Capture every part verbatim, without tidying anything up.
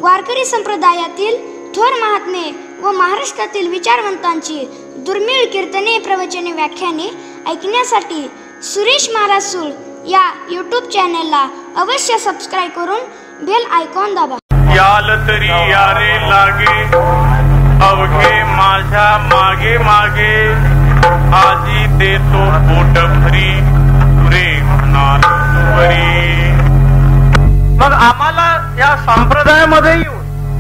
वारकरी संप्रदायातील थोर महात्मे व महाराष्ट्रातील विचारवंतांची दुर्मिळ कीर्तने, प्रवचने, व्याख्याने ऐकण्यासाठी सुरेश महाराज सूळ या यूट्यूब चॅनेलला अवश्य सबस्क्राईब करून बेल आयकॉन दाबा. याल तरी यारे लागे अवघे माझ्या मागे मागे, आजी देतो पोट भरी तुरे म्हणाल वरी. मग आम्हाला या संप्रदायामध्ये येऊन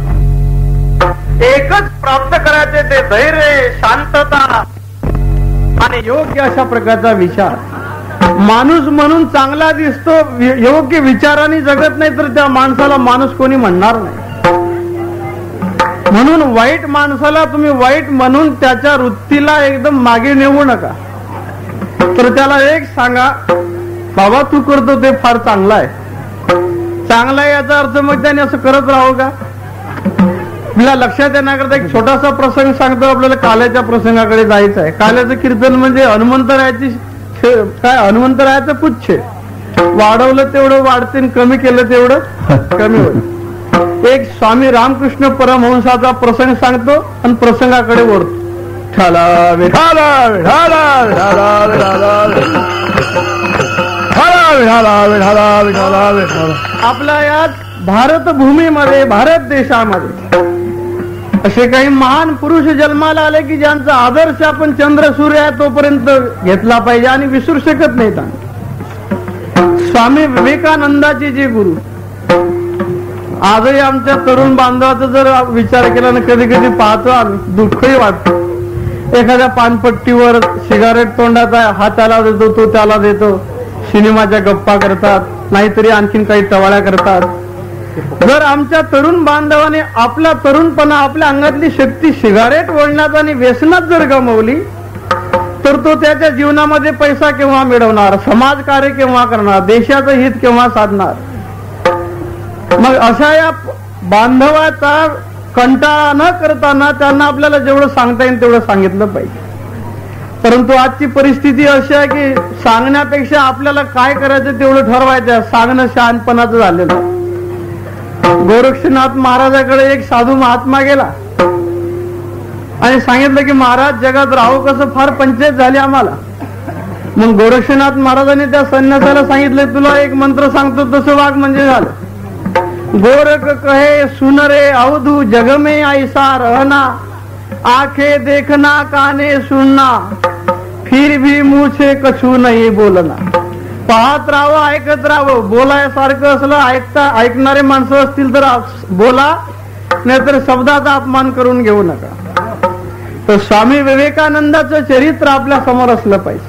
एकच प्राप्त करायचे, ते धैर्य, शांतता आणि योग्य अशा प्रकारचा विचार. माणूस म्हणून चांगला दिसतो, योग्य विचाराने जगत नाही तर त्या माणसाला माणूस कोणी म्हणणार नाही. म्हणून वाईट माणसाला तुम्ही वाईट म्हणून त्याच्या वृत्तीला एकदम मागे नेऊ नका. तर त्याला एक सांगा, बाबा तू करतो ते फार चांगलं आहे. चांगला आहे याचा अर्थ मग त्याने असं करत राहू का? मला लक्षात येण्याकरता एक छोटासा प्रसंग सांगतो. आपल्याला काल्याच्या प्रसंगाकडे जायचं आहे. काल्याचं कीर्तन म्हणजे हनुमंतरायाची काय हनुमंतरायाचं पुच्छ. वाढवलं तेवढं वाढते, कमी केलं तेवढं कमी होईल. एक स्वामी रामकृष्ण परमहंसाचा प्रसंग सांगतो आणि प्रसंगाकडे वळतो. ठाला विठाला विठाला विठाला विठाला विठाला विठाला विठाला विठाला. आपल्या या भारत भूमीमध्ये, भारत देशामध्ये असे काही महान पुरुष जन्माला आले की ज्यांचा आदर्श आपण चंद्र सूर्य आहे तोपर्यंत घेतला पाहिजे आणि विसरू शकत नाही. स्वामी विवेकानंदाचे जे गुरु, आजही आमच्या तरुण बांधवाचा जर विचार केला ना, कधी कधी पाहतो आम्ही, दुःखही वाटतो. एखाद्या पानपट्टीवर सिगारेट तोंडात आहे, हा त्याला देतो, तो त्याला देतो, सिनेमाच्या गप्पा करतात, नाहीतरी आणखीन काही टवाळ्या करतात. जर आमच्या तरुण बांधवाने आपला तरुणपणा, आपल्या अंगातली शक्ती सिगारेट ओढण्यात आणि व्यसनात जर गमावली तर तो त्याच्या जीवनामध्ये पैसा केव्हा मिळवणार, समाजकार्य केव्हा करणार, देशाचं हित केव्हा साधणार. मग अशा या बांधवाचा कंटाळा न करताना त्यांना आपल्याला जेवढं सांगता येईल तेवढं सांगितलं पाहिजे. परंतु आजची परिस्थिती अशी आहे की सांगण्यापेक्षा आपल्याला काय करायचं तेवढं ठरवायचं, सांगणं शहाणपणाचं झालेलं आहे. गोरक्षनाथ महाराजाकडे एक साधू महात्मा गेला आणि सांगितलं की महाराज जगात राहू कसं, फार पंचायत झाली आम्हाला. मग गोरक्षनाथ महाराजांनी त्या संन्यासाला सांगितलं, तुला एक मंत्र सांगतो तसं वाग म्हणजे झालं. गोरख कहे सुन रे अवधू जग में ऐसा रहना, आंखें देखना काने सुनना, फिर भी मुंह से कछु नहीं बोलना. पाहत राहावं, ऐकत राहावं. बोलायसारखं असलं, ऐकता ऐकणारे माणसं असतील तर बोला, नाहीतर शब्दाचा अपमान करून घेऊ नका. तर स्वामी विवेकानंदाचं चरित्र आपल्या समोर असलं पाहिजे.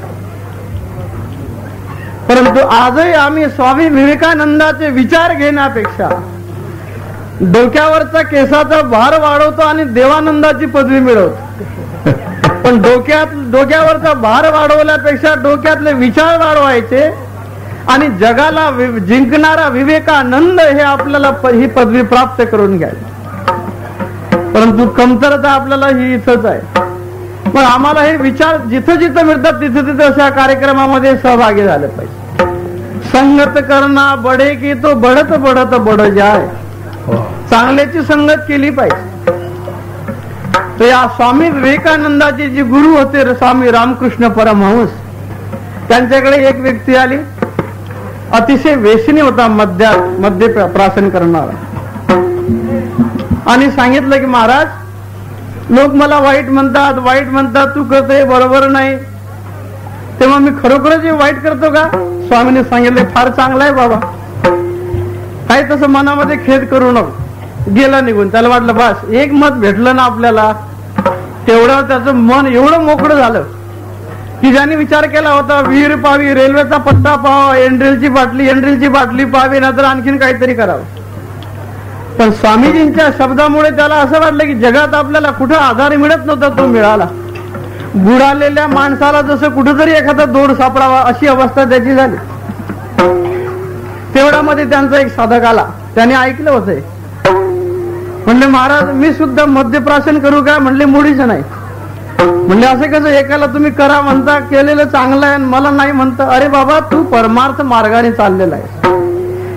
परंतु आजही आम्ही स्वामी विवेकानंदाचे विचार घेण्यापेक्षा डोक्यावरचा केसाचा भार वाढवतो आणि देवानंदाची पदवी मिळवतो. पण डोक्यात डोक्यावरचा भार वाढवल्यापेक्षा डोक्यातले विचार वाढवायचे आणि जगाला जिंकणारा विवेकानंद हे आपल्याला ही पदवी प्राप्त करून घ्यायची. परंतु कमतरता आपल्याला ही इथंच आहे. पण आम्हाला हे विचार जिथं जिथं मिळतात तिथं तिथं अशा कार्यक्रमामध्ये सहभागी झाले पाहिजे. संगत करना बडे की तो बढत बढत बड जाय. चांगल्याची संगत केली पाहिजे. तर या स्वामी विवेकानंदाचे जे गुरु होते स्वामी रामकृष्ण परमहंस, त्यांच्याकडे एक व्यक्ती आली, अतिशय व्यसनी होता, मद्या मद्य प्राशन करणारा, आणि सांगितलं की महाराज लोक मला वाईट म्हणतात, वाईट म्हणतात, तू करतोय बरोबर नाही. तेव्हा मी खरोखरच वाईट करतो का? स्वामीने सांगितले फार चांगलं आहे बाबा, काही तसं मनामध्ये खेद करू नको. गेला निघून. त्याला वाटलं बस एक मत भेटलं ना आपल्याला, तेवढं त्याचं मन एवढं मोकळं झालं की ज्याने विचार केला होता विहीर पाहावी, रेल्वेचा पट्टा पाहावा, एंड्रेलची बाटली एंड्रेलची बाटली पाहावी, नंतर आणखीन काहीतरी करावं. पण स्वामीजींच्या शब्दामुळे त्याला असं वाटलं की जगात आपल्याला कुठं आधार मिळत नव्हता, तो मिळाला. बुडालेल्या माणसाला जसं कुठंतरी एखादा दोड सापडावा अशी अवस्था त्याची झाली. तेवढ्यामध्ये त्यांचा एक साधक आला, त्याने ऐकलं होतं. म्हणले महाराज मी सुद्धा मद्यप्राशन करू का? म्हणले मुळीच नाही. म्हणले असं कसं, एकाला तुम्ही करा म्हणता, केलेलं चांगलं आहे, मला नाही म्हणता. अरे बाबा तू परमार्थ मार्गाने चाललेला आहे,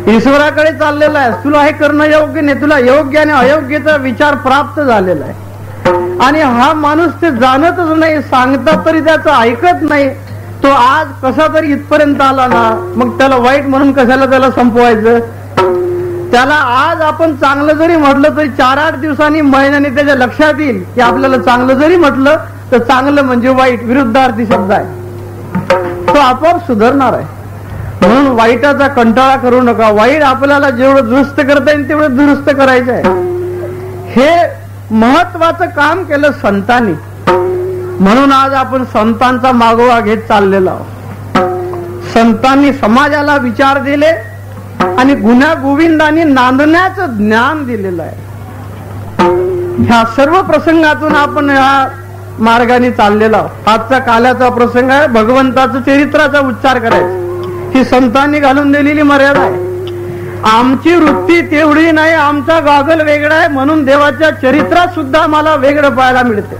ईश्वराकडे चाललेला आहे, तुला हे करणं योग्य नाही, तुला योग्य आणि अयोग्यचा विचार प्राप्त झालेला आहे. आणि हा माणूस ते जाणतच नाही, सांगतात तरी त्याचं ऐकत नाही. तो आज कसा तरी इथपर्यंत आला ना, मग त्याला वाईट म्हणून कशाला त्याला संपवायचं. त्याला आज आपण चांगलं जरी म्हटलं तरी चार आठ दिवसांनी महिन्याने त्याच्या लक्षात येईल की आपल्याला चांगलं जरी म्हटलं तर चांगलं म्हणजे वाईट विरुद्धार्थी शब्द आहे, तो आपोआप सुधारणार आहे. म्हणून वाईटाचा कंटाळा करू नका. वाईट आपल्याला जेवढं दुरुस्त करता येईल तेवढं दुरुस्त करायचं आहे. हे महत्वाचं काम केलं संतांनी, म्हणून आज आपण संतांचा मागोवा घेत चाललेलो आहोत. संतांनी समाजाला विचार दिले आणि गुन्हा गोविंदांनी नांदण्याचं ज्ञान दिलेलं आहे. ह्या सर्व प्रसंगातून आपण ह्या मार्गाने चाललेला आहोत. आजचा काल्याचा प्रसंग आहे, भगवंताचं चरित्राचा उच्चार करायचा. ही संतांनी घालून दिलेली मर्यादा आहे. आमची वृत्ती तेवढी नाही, आमचा गागल वेगळा आहे, म्हणून देवाच्या चरित्रात सुद्धा मला वेगळं पाहायला मिळते.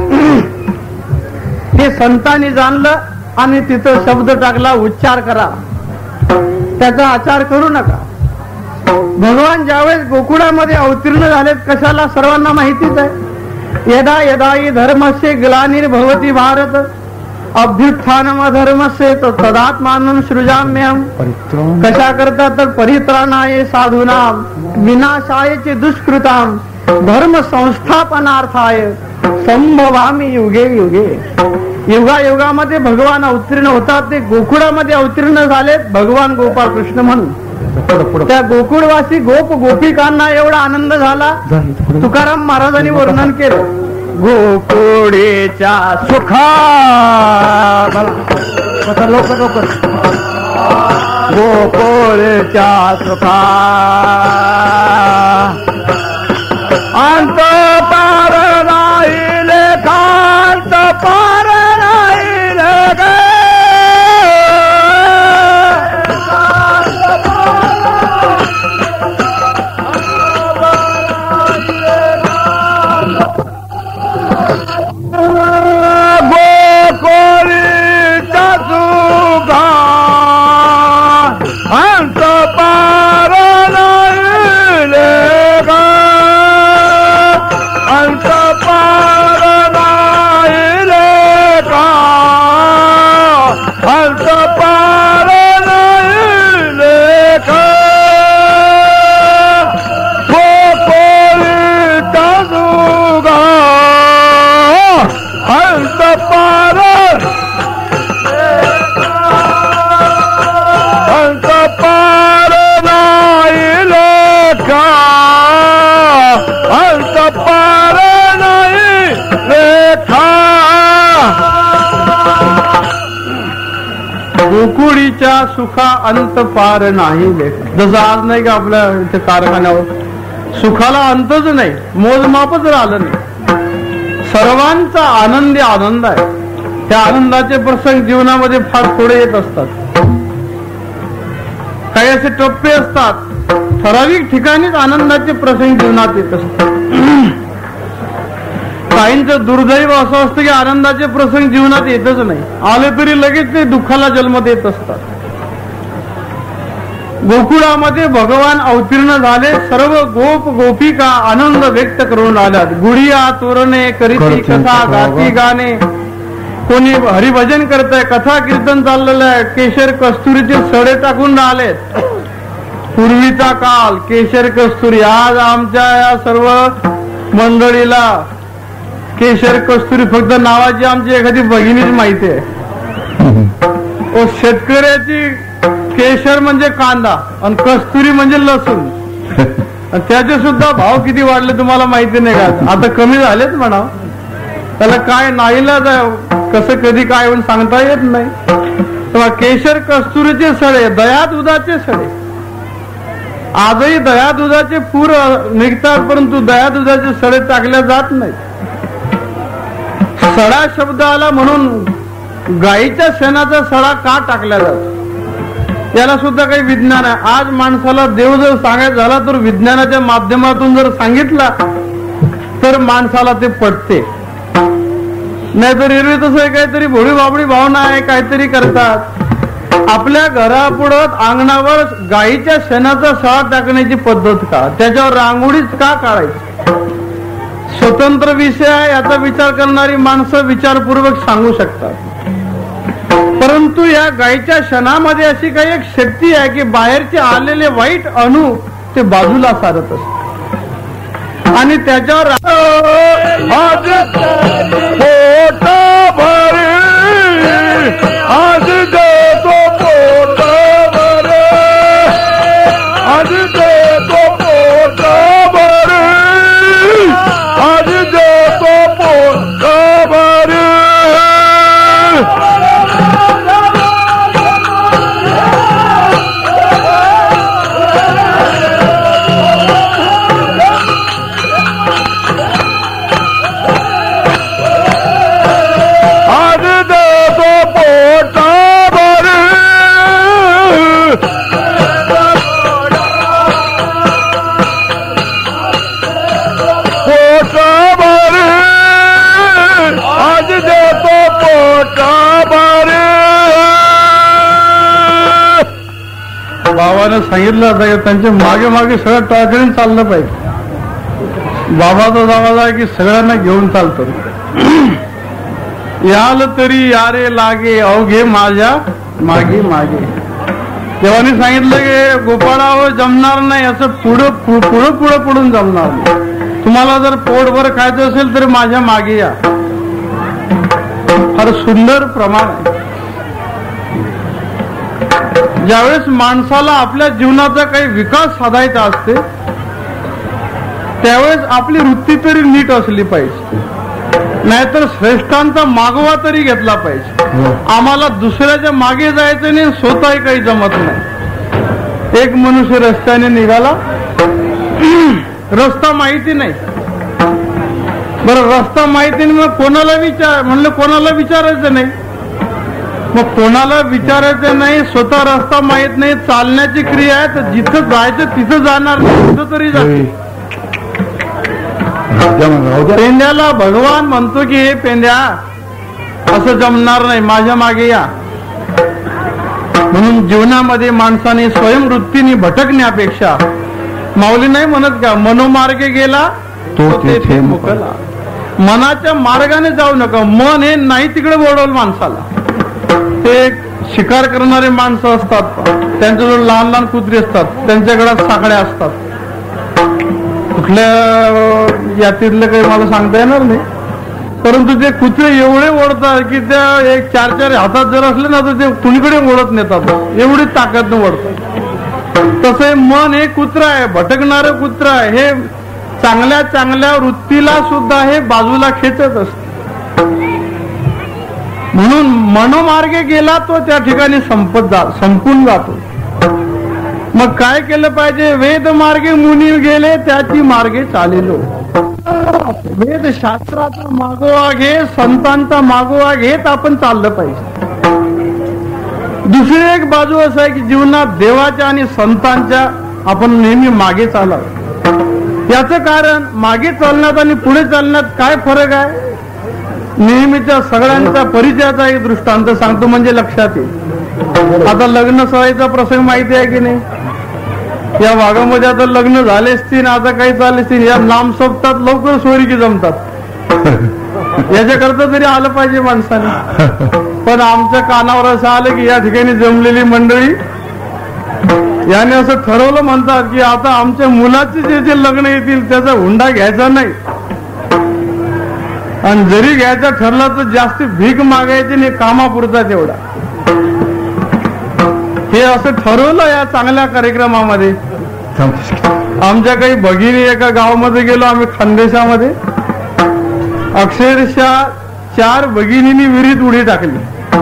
हे संतांनी जाणलं आणि तिथं शब्द टाकला, उच्चार करा, त्याचा आचार करू नका. भगवान ज्यावेळेस गोकुळामध्ये अवतीर्ण झालेत, कशाला सर्वांना माहितीच आहे. यदा यदा हि धर्मस्य ग्लानिर्भवति भारत अभ्युत्थानम धर्मस्य तदात्मानं सृजाम्यहम्. कशा करता तर परित्राणाय साधूनां विनाशाय च दुष्कृतां धर्म संस्थापनार्थाय संभवामि युगे युगे. युगा युगामध्ये भगवान अवतीर्ण होतात, ते गोकुळामध्ये अवतीर्ण झालेत भगवान गोपाळ कृष्ण म्हणून. त्या गोकुळवासी गोप गोपिकांना एवढा आनंद झाला, तुकाराम महाराजांनी वर्णन केलं. गोकुळीच्या सुखा लवकर लवकर गोकुळीच्या सुखा अंत पार नाही लेखांत पार नाही लेख. गोकुळीच्या सुखा अंत पार नाही लेख. जसं आज नाही का आपल्या इथे कारखान्यावर सुखाला अंतच नाही, मोजमापच राहिलं नाही. सर्वांचा आनंदी आनंद आहे. त्या आनंदाचे प्रसंग जीवनामध्ये फार थोडे येत असतात. काही असे टप्पे असतात, ठराविक ठिकाणीच आनंदाचे प्रसंग जीवनात येत असतात. काहींचं दुर्दैव असं असतं की आनंदाचे प्रसंग जीवनात येतच नाही, आले तरी लगेच ते दुःखाला जन्म देत असतात. गोकुळामध्ये भगवान अवतीर्ण झाले, सर्व गोप गोपिका आनंद व्यक्त करून आल्यात. गुढिया तोरणे करीती कथा गाती गाणे, कोणी हरिभजन करताय, कथा कीर्तन चाललेलं आहे. केशर कस्तुरीचे सडे टाकून राहिलेत. पूर्वीचा काल केशर कस्तुरी, आज आमच्या या सर्व मंडळीला केशर कस्तुरी फक्त नावाची आमची एखादी भगिनीच माहिती आहे. ओ शेतकऱ्याची केशर म्हणजे कांदा आणि कस्तुरी म्हणजे लसूण, त्याचे सुद्धा भाव किती वाढले तुम्हाला माहिती नाही का? आता कमी झालेच म्हणा, त्याला काय नाईलाज आहे, कसं कधी काय होऊन सांगता येत नाही. तेव्हा केशर कस्तुरीचे सडे, दया दुधाचे सडे. आजही दया दुधाचे पूर निघतात, परंतु दया दुधाचे सडे टाकल्या जात नाही. सडा शब्द आला म्हणून गाईच्या शेणाचा सडा का टाकला जातो, याला सुद्धा काही विज्ञान आहे. आज माणसाला देव जर सांगायचं झाला तर विज्ञानाच्या माध्यमातून जर सांगितला तर माणसाला ते पटते. नाहीतर एरवी तसं काहीतरी भोळी बाबडी भावना आहे, काहीतरी करतात. आपल्या घरापुढं अंगणावर गाईच्या शेणाचा सळा टाकण्याची पद्धत का, त्याच्यावर रांगोळीच का काढायची? स्वतंत्र विषय आहे, याचा विचार करणारी माणसं विचारपूर्वक सांगू शकतात. परंतु या गाईच्या शेणामध्ये अशी काही एक शक्ती आहे की बाहेरचे आलेले वाईट अणू ते बाजूला सारत असतात आणि त्याच्यावर आज पोट भरे, आज देतो पोट भरे, आज देतो पोट भरे, आज देतो पोट भरे. बाबाने सांगितलं आता त्यांच्या मागे मागे सगळं टाकून चाललं पाहिजे. बाबाचा आवाज आहे की सगळ्यांना घेऊन चालतो. याल तरी यारे लागे अवघे माझ्या मागे मागे. देवाने सांगितलं की गोपाळावर जमणार नाही, असं पुढं पुढं पुढं पुढून जमणार नाही. तुम्हाला जर पोटभर खायचं असेल तर माझ्या मागे या. फार सुंदर प्रमाण आहे. ज्यावेळेस माणसाला आपल्या जीवनाचा काही विकास साधायचा असते त्यावेळेस आपली वृत्ती तरी नीट असली पाहिजे, नाहीतर श्रेष्ठांचा मागोवा तरी घेतला पाहिजे. आम्हाला दुसऱ्याच्या मागे जायचं नाही, स्वतःही काही जमत नाही. एक मनुष्य रस्त्याने निघाला, रस्ता माहिती नाही. बरं रस्ता माहिती नाही मग कोणाला विचार, म्हणलं कोणाला विचारायचं नाही. मग कोणाला विचारायचं नाही, स्वतः रस्ता माहित नाही, चालण्याची क्रिया आहे, तर जिथं जायचं तिथं जाणार नाही, तिथं तरी जाते. पेंड्याला भगवान म्हणतो की हे पेंड्या असं जमणार नाही, माझ्या मागे या. म्हणून जीवनामध्ये माणसाने स्वयंवृत्तीने भटकण्यापेक्षा, माऊली नाही म्हणत का, मनोमार्गे गेला तो तेथे मुकला. मनाच्या मार्गाने जाऊ नका. मन हे नाही तिकडे बोलवलं माणसाला. ते शिकार करणारे माणसं असतात, त्यांच्याजवळ लहान लहान कुत्री असतात, त्यांच्याकडे साखळ्या असतात. कुठल्या यातीतलं काही मला सांगता येणार नाही, परंतु ते कुत्रे एवढे ओढतात की त्या एक चार चार हातात जर असले ना तर ते कुणीकडे ओढत नेतात, एवढी ताकद न ओढतात. तसे मन हे कुत्रा आहे, भटकणारं कुत्र आहे. हे चांगल्या चांगल्या वृत्तीला सुद्धा हे बाजूला खेचत असते. म्हणून मनोमार्गे गेला तो त्या ठिकाणी संपत जा संपून जातो. मग काय केलं पाहिजे? वेद मार्गे मुनी गेले त्याची मार्गे चालेलो. वेद शास्त्राचा मागोवा घे, संतांचा मागोवा घेत आपण चाललं पाहिजे. दुसरी एक बाजू असं आहे की जीवनात देवाच्या आणि संतांच्या आपण नेहमी मागे चालावं. याचं कारण मागे चालण्यात आणि पुढे चालण्यात काय फरक आहे? नेहमीच्या सगळ्यांचा परिचयाचा एक दृष्टांत सांगतो म्हणजे लक्षात येईल. आता लग्न सराईचा प्रसंग माहिती आहे की नाही? या भागामध्ये आता लग्न झाले असतील, आता काही चालले असतील, या लांब सोबतात लवकर सोयरीकी जमतात. याच्याकरता तरी आलं पाहिजे माणसाने. पण आमच्या कानावर असं आलं की या ठिकाणी जमलेली मंडळी याने असं ठरवलं म्हणतात की आता आमच्या मुलाचे जे जे लग्न येतील त्याचा हुंडा घ्यायचा नाही, आणि जरी घ्यायचा ठरला तर जास्त भीक मागायची नाही, कामापुरता तेवढा. हे असं ठरवलं या चांगल्या कार्यक्रमामध्ये. आमच्या काही भगिनी एका गावामध्ये गेलो आम्ही, खानदेशामध्ये. अक्षरशः चार भगिनींनी विहिरीत उडी टाकली.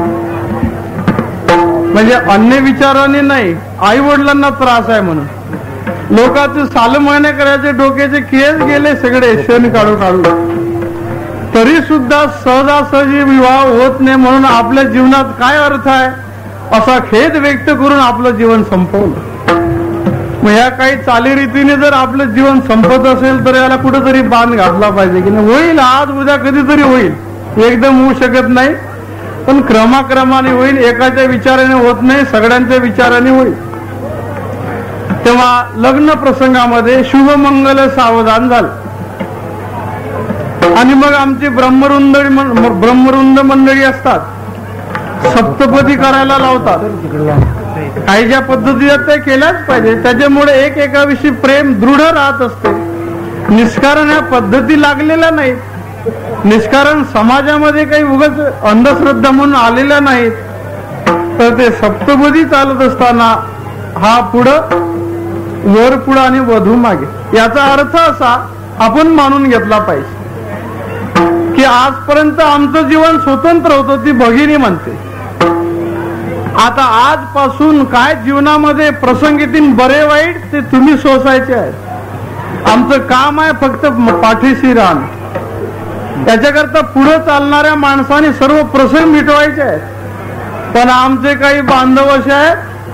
म्हणजे अन्य विचाराने नाही, आई वडिलांना त्रास आहे म्हणून. लोकांचे साल महिने करायचे, डोक्याचे केस गेले सगळे शेण काढू काढू, तरी सुद्धा सहजासहजी विवाह होत नाही. म्हणून आपल्या जीवनात काय अर्थ आहे असा खेद व्यक्त करून आपलं जीवन संपवलं. मग ह्या काही चालीरीतीने जर आपलं जीवन संपत असेल तर याला कुठेतरी बांध घातला पाहिजे की नाही. होईल आज उद्या कधीतरी होईल, एकदम होऊ शकत नाही. पण क्रमाक्रमाने होईल, एकाच्या विचाराने होत नाही, सगळ्यांच्या विचाराने होईल. तेव्हा लग्न प्रसंगामध्ये शुभमंगल सावधान झालं आणि मग आमची ब्रह्मवृंद ब्रह्मवृंद मंडळी असतात, सप्तपदी करायला लावतात. काही ज्या पद्धती आहेत त्या केल्याच पाहिजे, त्याच्यामुळे एक एकाविषयी प्रेम दृढ राहत असते. निष्कारण ह्या पद्धती लागलेल्या नाहीत, निष्कारण समाजामध्ये काही उगाच अंधश्रद्धा म्हणून आलेल्या नाहीत. तर ते सप्तपदी चालत असताना हा पुढं वर पुढं आणि वधू मागे, याचा अर्थ असा आपण मानून घेतला पाहिजे की आजपर्यंत आमचं जीवन स्वतंत्र होतं, ती भगिनी म्हणते. आता आजपासून काय जीवनामध्ये प्रसंग येतील बरे वाईट ते तुम्ही सोसायचे आहेत. आमचं काम आहे फक्त पाठीशी राहणं. त्याच्याकरता पुढे चालणाऱ्या माणसाने सर्व प्रसंग मिटवायचे आहेत. पण आमचे काही बांधव असे आहेत,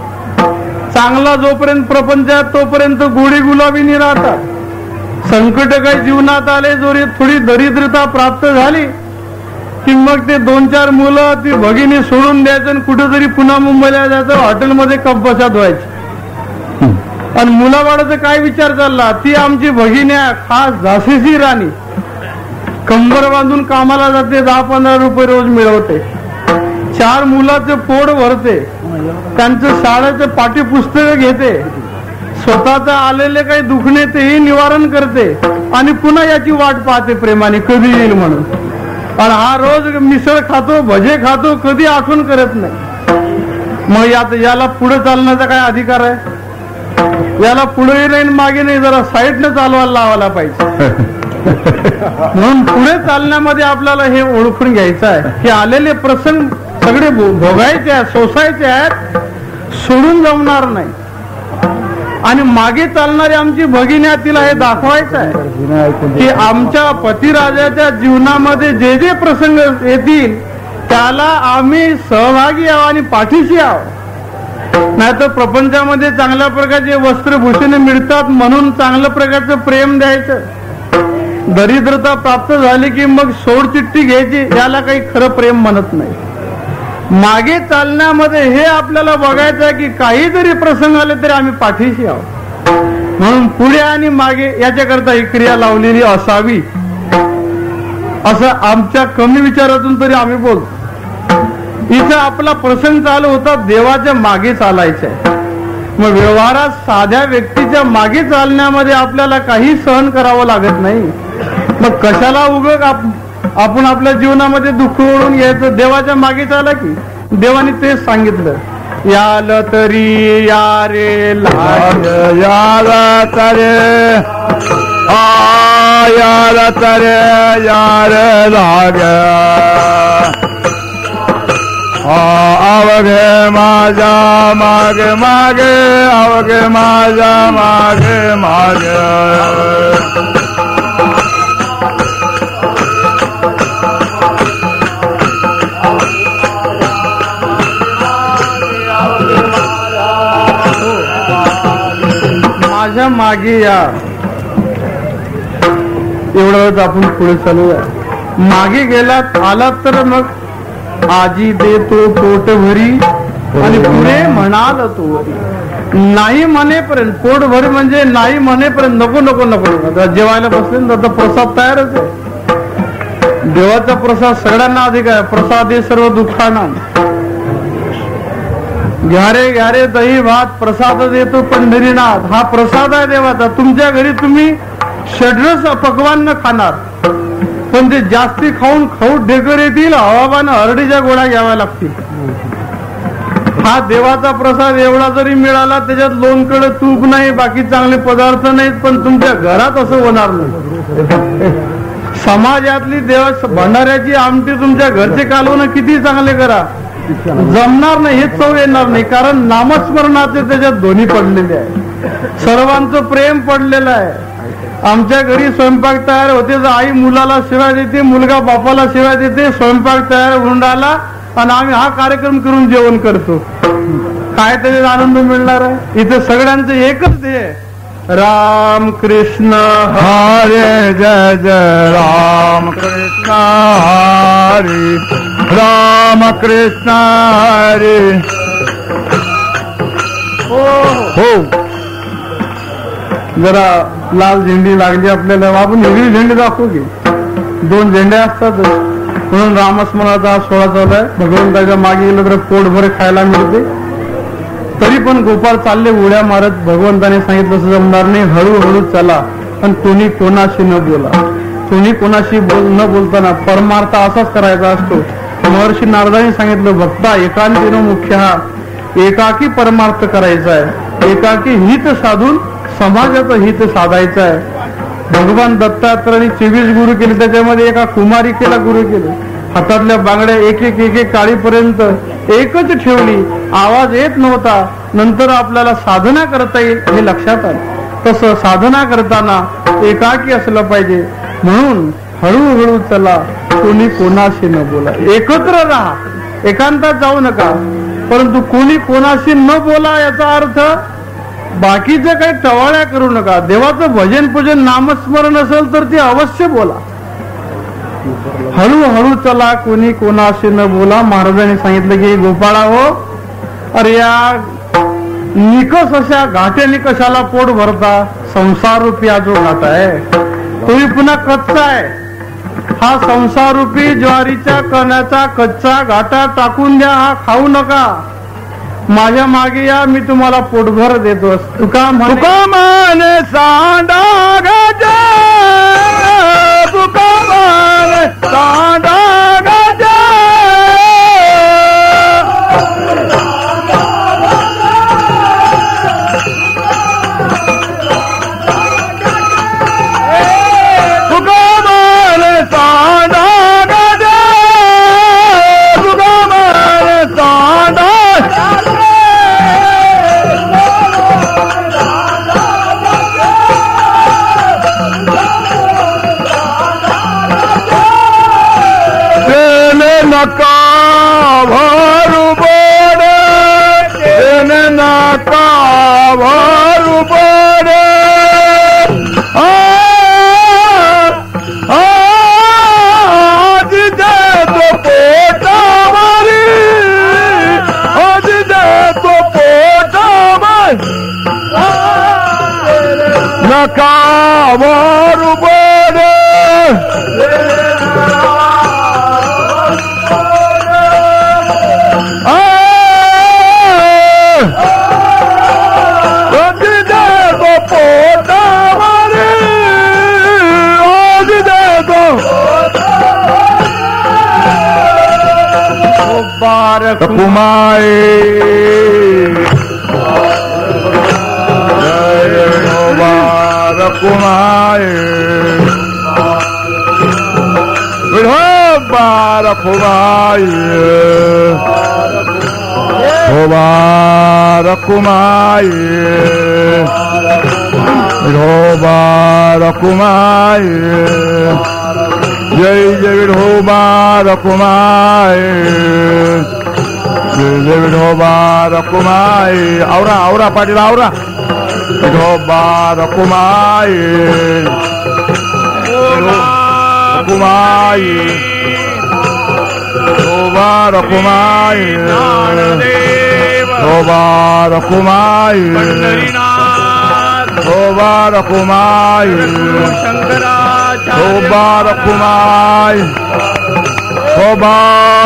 चांगला जोपर्यंत प्रपंच आहे तोपर्यंत गोडी गुलाबीनी राहतात. संकट काही जीवनात आले, जोरी थोडी दरिद्रता प्राप्त झाली की मग ते दोन चार मुलं ती भगिनी सोडून द्यायचं आणि कुठेतरी पुन्हा मुंबईला जायचं, हॉटेलमध्ये कप्पशात व्हायची. आणि मुलाबाळाचा काय विचार चालला, ती आमची भगिनी आहे खास झाशीची राणी, कंबर बांधून कामाला जाते, दहा पंधरा रुपये रोज मिळवते, चार मुलाचे पोट भरते, त्यांचं शाळेचं पाठ्यपुस्तक घेते, स्वतःच आलेले काही दुखणे तेही निवारण करते आणि पुन्हा याची वाट पाहते प्रेमाने कधी येईल म्हणून. आणि हा रोज मिसळ खातो, भजे खातो, कधी आठवण करत नाही. मग यात याला पुढे चालण्याचा काय अधिकार आहे? याला पुढे नाही मागे नाही, जरा साईडनं चालवायला लावायला पाहिजे. म्हणून पुढे चालण्यामध्ये आपल्याला हे ओळखून घ्यायचं आहे की आलेले प्रसंग सगळे भोगायचे आहेत, सोसायचे आहेत, सोडून जमणार नाही. आणि मागे चालणारी आमची भगिनी आहे, तिला हे दाखवायचं आहे की आमच्या पतिराजाच्या जीवनामध्ये जे जे प्रसंग येतील त्याला आम्ही सहभागी आहोत आणि पाठीशी आहोत. नाहीतर प्रपंचामध्ये चांगल्या प्रकारचे वस्त्रभूषणे मिळतात म्हणून चांगल्या प्रकारचं प्रेम द्यायचं, दरिद्रता प्राप्त झाली की मग सोडचिठ्ठी घ्यायची, याला काही खरं प्रेम म्हणत नाही. मागे चालण्यामध्ये हे आपल्याला बघायचं आहे की काही जरी प्रसंग आले तरी आम्ही पाठीशी आहोत. म्हणून पुढे आणि मागे याच्याकरता ही क्रिया लावलेली असावी, असं आमच्या कमी विचारातून तरी आम्ही बोलतो. इथं आपला प्रसंग चालू होता, देवाच्या मागे चालायचं आहे. मग व्यवहारात साध्या व्यक्तीच्या मागे चालण्यामध्ये आपल्याला काही सहन करावं लागत नाही. मग कशाला उगं आपण आपल्या जीवनामध्ये दुःख ओढून घ्यायचं? देवाच्या मागे चाला की. देवाने तेच सांगितलं, याल तरी या रे लाग, याला तरे आ याला तरे यार लाग, अवघे माझा मागे मागे, अवघे माझा मागे मागे. माझ्या मागे या. एवढंच आपण पुढे चालूया. मागे गेलात आलात तर मग आजी देतो पोट भरी आणि पुढे म्हणाल तो वरी. नाही म्हणेपर्यंत, पोट भरी म्हणजे नाही म्हणेपर्यंत नको नको नको. जेवायला बसले तर प्रसाद तयारच आहे. देवाचा प्रसाद सगळ्यांना अधिक आहे. प्रसाद हे सर्व दुःखांना. घ्या रे घ्या रे दही भात प्रसाद देतो पंढरीनाथ. हा प्रसाद आहे देवाचा. तुमच्या घरी तुम्ही षड्रस पकवान न खाणार, पण ते जास्ती खाऊन खाऊ ढेकर येतील, हवामान हरडीच्या गोळ्या घ्याव्या लागतील. हा देवाचा प्रसाद एवढा जरी मिळाला, त्याच्यात लोणकड तूप नाही, बाकी चांगले पदार्थ नाहीत, पण तुमच्या घरात असं होणार नाही. समाजातली देवा भंडाऱ्याची आमटी तुमच्या घरचे कालवणं किती चांगले करा, जमणार नाही, हेच चव येणार नाही. कारण नामस्मरणाचे त्याच्यात दोन्ही पडलेले आहे, सर्वांचं प्रेम पडलेलं आहे. आमच्या घरी स्वयंपाक तयार होते तर आई मुलाला शिवाय देते, मुलगा बापाला शिवाय देते, स्वयंपाक तयार होऊन राहिला आणि आम्ही हा कार्यक्रम करून जेवण करतो. काय त्याच्यात आनंद मिळणार आहे? इथे सगळ्यांचं एकच ध्येय, राम कृष्ण हरे जय जय राम कृष्ण हरे राम कृष्ण हरी. हो जरा लाल झेंडी लागली आपल्याला, आपण वेगळी झेंडी दाखवू की. दोन झेंडे असतात म्हणून रामस्मरणाचा हा सोहळा चालू आहे. भगवंताच्या मागे गेलं तर पोटभर खायला मिळते. तरी पण गोपाळ चालले उड्या मारत. भगवंताने सांगितलं असं जमणार नाही, हळूहळू चला पण कोणी कोणाशी न बोला. कोणी कोणाशी बोल न बोलताना परमार्थ असाच करायचा असतो. महर्षी नारदांनी सांगितलं भक्ता एकांतीनं मुख्य हा, एकाकी परमार्थ करायचा आहे, एकाकी हित साधून समाजाचं हित साधायचं आहे. भगवान दत्तात्रयांनी चोवीस गुरु केले, त्याच्यामध्ये एका कुमारिकेला गुरु केले. हातातल्या बांगड्या एक एक एक एक काळीपर्यंत एकच ठेवली, आवाज येत नव्हता. नंतर आपल्याला साधना करता येईल हे लक्षात आलं. तसं साधना करताना एकाकी असलं पाहिजे. म्हणून हळूहळू चला, कोणी कोणाशी न बोला. एकत्र राहा, एकांतात जाऊ नका, परंतु कोणी कोणाशी न बोला याचा अर्थ बाकीचं काही टवाळ्या करू नका. देवाचं भजन पूजन नामस्मरण असेल तर ते अवश्य बोला. हळूहळू चला, कोणी कोणाशी न बोला. महाराजांनी सांगितलं की गोपाळा हो, अरे या निकष अशा घाटे निकषाला पोट भरता. संसार रूपी हा जो घाट आहे तोही पुन्हा कच्चा आहे. हा संसार रूपी ज्वारीच्या कण्याचा कच्चा घाटा टाकून द्या, हा खाऊ नका. माझ्या मागे या, मी तुम्हाला पोटभर देतो. तुका तुका माने सांडा गजा, तुका माने सांडा गजा. तुका माने सांडा गजा, तुका माने सांडा. नका भरू बोरे, तेने नका भरू बोरे. आज दे तो पोटावरी, आज दे तो पोटावरी. नका भरू बोरे. कुमाई कुमाई बार कुमाई बार कुमाई बार कुमाई. जय जय विठोबा रकुमाई, जय जय विठोबा रकुमाई. आवरा आवरा पाटील आवरा. विठोबा रकुमाई, रकुमाई, विठोबा रकुमाई, विठोबा रकुमाई, विठोबा रकुमाई, विठोबा रकुमाई, विठोबा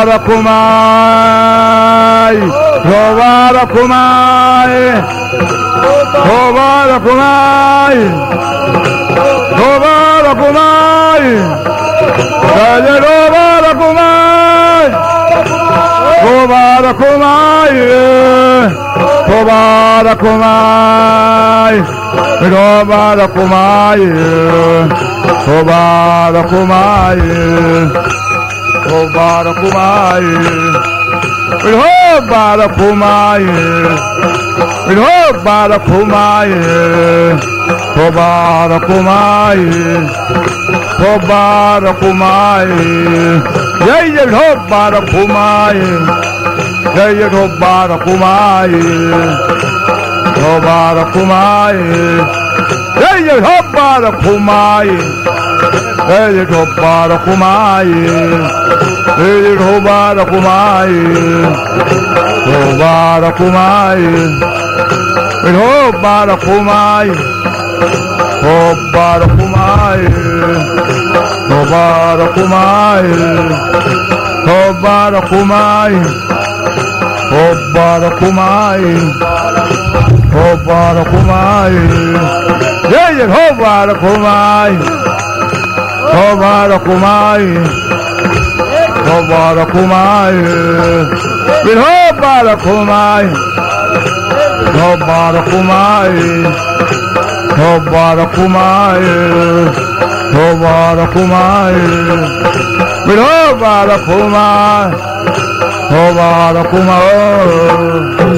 रकुमाई, विठोबा रकुमाई, विठोबा रकुमाई, विठोबा रकुमाई. जय विठोबा रकुमाई, विठोबा रकुमाई, विठोबा रकुमाई, विठोबा रकुमाई, विठोबा रकुमाई, विठोबा रकुमाई, विठोबा रकुमाई, विठोबा रकुमाई, विठोबा रकुमाई, विठोबा रकुमाई. जय जय विठोबा रकुमाई, जय जय विठोबा रकुमाई, विठोबा रकुमाई. जय जय विठोबा रखुमाई जय विठोबा रखुमाई जय विठोबा रखुमाई विठोबा रखुमाई विठोबा रखुमाई विठोबा रखुमाई विठोबा रखुमाई विठोबा रखुमाई विठोबा रखुमाई विठोबा रखुमाई जय विठोबा रखुमाई विठोबा रखुमाई विठोबा रखुमाई विठोबा रखुमाई विठोबा रखुमाई विठोबा रखुमाई विठोबा रखुमाई विठोबा रखुमाई विठोबा रखुमाई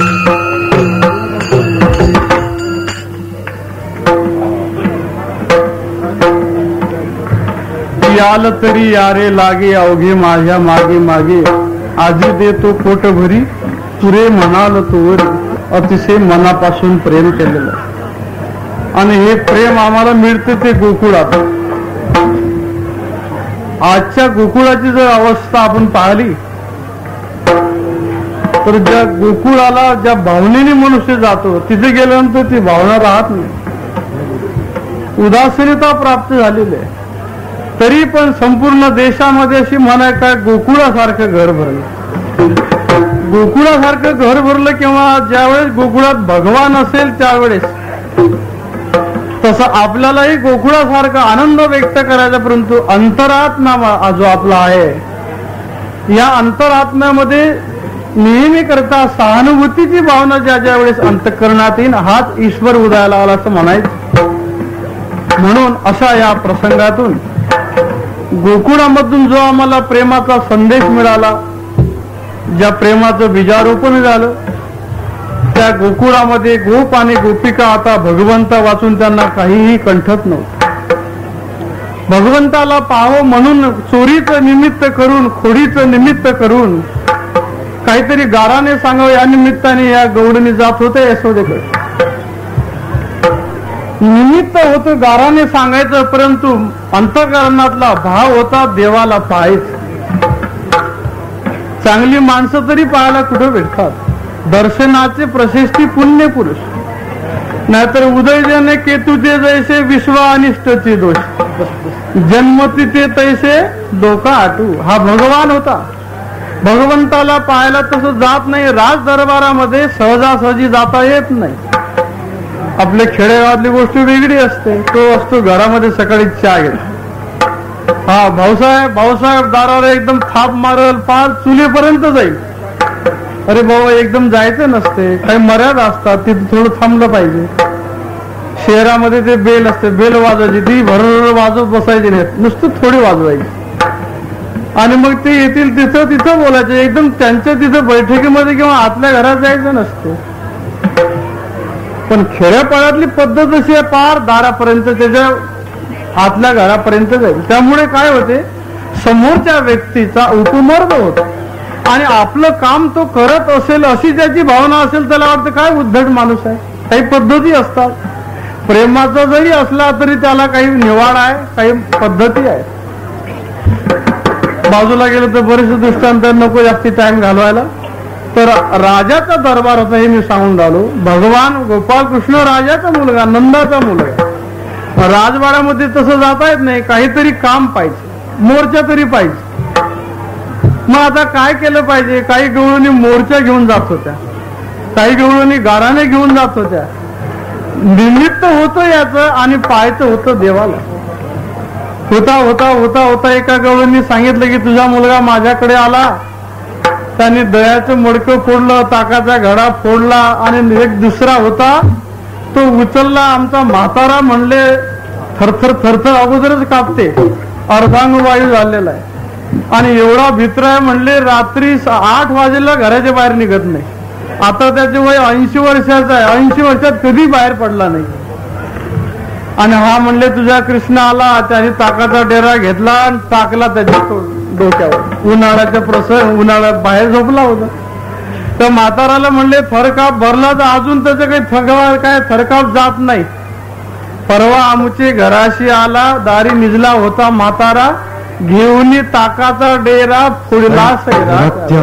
याल तरी यारे लागे अवघे माझ्या मागे मागे आजी देतो पोट भरी तुरे म्हणाल तोवर अतिशय मनापासून प्रेम केलेलं आणि हे प्रेम आम्हाला मिळते ते गोकुळात. आजच्या गोकुळाची जर अवस्था आपण पाहिली तर ज्या गोकुळाला ज्या भावनेने मनुष्य जातो तिथे गेल्यानंतर ती भावना राहत नाही, उदासीनता प्राप्त झालेली आहे. तरी पण संपूर्ण देशामध्ये अशी म्हणा काय गोकुळासारखं घर भरलं. गोकुळासारखं घर भरलं किंवा ज्यावेळेस गोकुळात भगवान असेल त्यावेळेस तसं आपल्यालाही गोकुळासारखा आनंद व्यक्त करायचा. परंतु अंतरात्मा जो आपला आहे या अंतरात्म्यामध्ये नेहमी करता सहानुभूतीची भावना ज्या ज्या वेळेस अंतःकरणात येईल हाच ईश्वर उदयाला आला असं म्हणायचं. म्हणून अशा या प्रसंगातून गोकुळामधून जो आम्हाला प्रेमाचा संदेश मिळाला, ज्या प्रेमाचं बीजारोपण झालं, त्या गोकुळामध्ये गोप आणि गोपिका आता भगवंत वाचून त्यांना काहीही कंठत नव्हतं. भगवंताला पाहावं म्हणून चोरीचं निमित्त करून खोडीचं निमित्त करून काहीतरी गाराने सांगावं या निमित्ताने या गौडणी जात होते यशोदेकडे. निमित्त होतं गाराने सांगायचं, परंतु अंतःकरणातला भाव होता देवाला पाहायचं. चांगली माणसं तरी पाहायला कुठं भेटतात, दर्शनाचे प्रशस्ती पुण्य पुरुष, नाहीतर उदयजने केतुचे जैसे विश्व अनिष्टचे दोष, जन्मती ते तैसे डोका आटू. हा भगवान होता. भगवंताला पाहायला तसं जात नाही. राज दरबारामध्ये सहजासहजी जाता येत नाही. आपल्या खेडेगावातली गोष्ट वेगळी असते. तो असतो घरामध्ये सकाळी चहा घेत, हा भाऊसाहेब भाऊसाहेब दारावर एकदम थाप मारल, पार चुलीपर्यंत जाईल. अरे बाबा एकदम जायचं नसते, काही मर्यादा असतात, तिथे थोडं थांबलं पाहिजे. शहरामध्ये ते बेल असते, बेल वाजवायची, ती भरभर वाजवत बसायची नाही, नुसतं थोडी वाजवायची आणि मग ते येतील तिथं तिथं बोलायचं. एकदम त्यांच्या तिथं बैठकीमध्ये किंवा आतल्या घरात जायचं नसते. पण खेड्यापाड्यातली पद्धत अशी आहे, पार दारापर्यंत त्याच्या आतल्या घरापर्यंत जाईल. त्यामुळे काय होते, समोरच्या व्यक्तीचा उपमर्द होतो आणि आपलं काम तो करत असेल अशी त्याची भावना असेल, त्याला वाटतं काय उद्धट माणूस आहे. काही पद्धती असतात. प्रेमाचा जरी असला तरी त्याला काही निवाड आहे, काही पद्धती आहे. बाजूला गेलं तर बरेचसे दृष्टांत, नको जास्ती टाइम घालवायला. तर राजाचा दरबार होता हे मी सांगून राहिलो. भगवान गोपाळ कृष्ण राजाचा मुलगा, नंदाचा मुलगा. राजवाड्यामध्ये तसं जाता येत नाही, काहीतरी काम पाहिजे, मोर्चा तरी पाहिजे. मग आता काय केलं पाहिजे. काही गवळणी मोर्चा घेऊन जात होत्या, काही गवळणी गाराने घेऊन जात होत्या. निमित्त होतं याचं आणि पाहायचं होतं देवाला. होता होता होता होता एका गवळणी सांगितलं की तुझा मुलगा माझ्याकडे आला, त्याने दह्याचं मडकं फोडलं, ताकाचा घडा फोडला आणि एक दुसरा होता तो उचलला. आमचा म्हातारा म्हणले थरथर थरथर अगोदरच कापते, अर्धांग वायू झालेला आहे आणि एवढा भित्र आहे म्हणले रात्री आठ वाजेला घराच्या बाहेर निघत नाही. आता त्याचे वय ऐंशी वर्षाचं आहे, ऐंशी वर्षात कधी बाहेर पडला नाही. आणि हा म्हणले तुझा कृष्ण आला, त्याने ताकाचा डेरा घेतला आणि टाकला त्याच्या डोक्यावर. उन्हाळ्याच्या प्रसंग, उन्हाळ्यात बाहेर झोपला होता. तर म्हाताराला म्हणले थरकाप भरला तर अजून त्याचं काही थकवा काय थरकाप जात नाही. परवा आमचे घराशी आला, दारी निजला होता म्हातारा, घेऊन ताकाचा डेरा फुडला सैरा.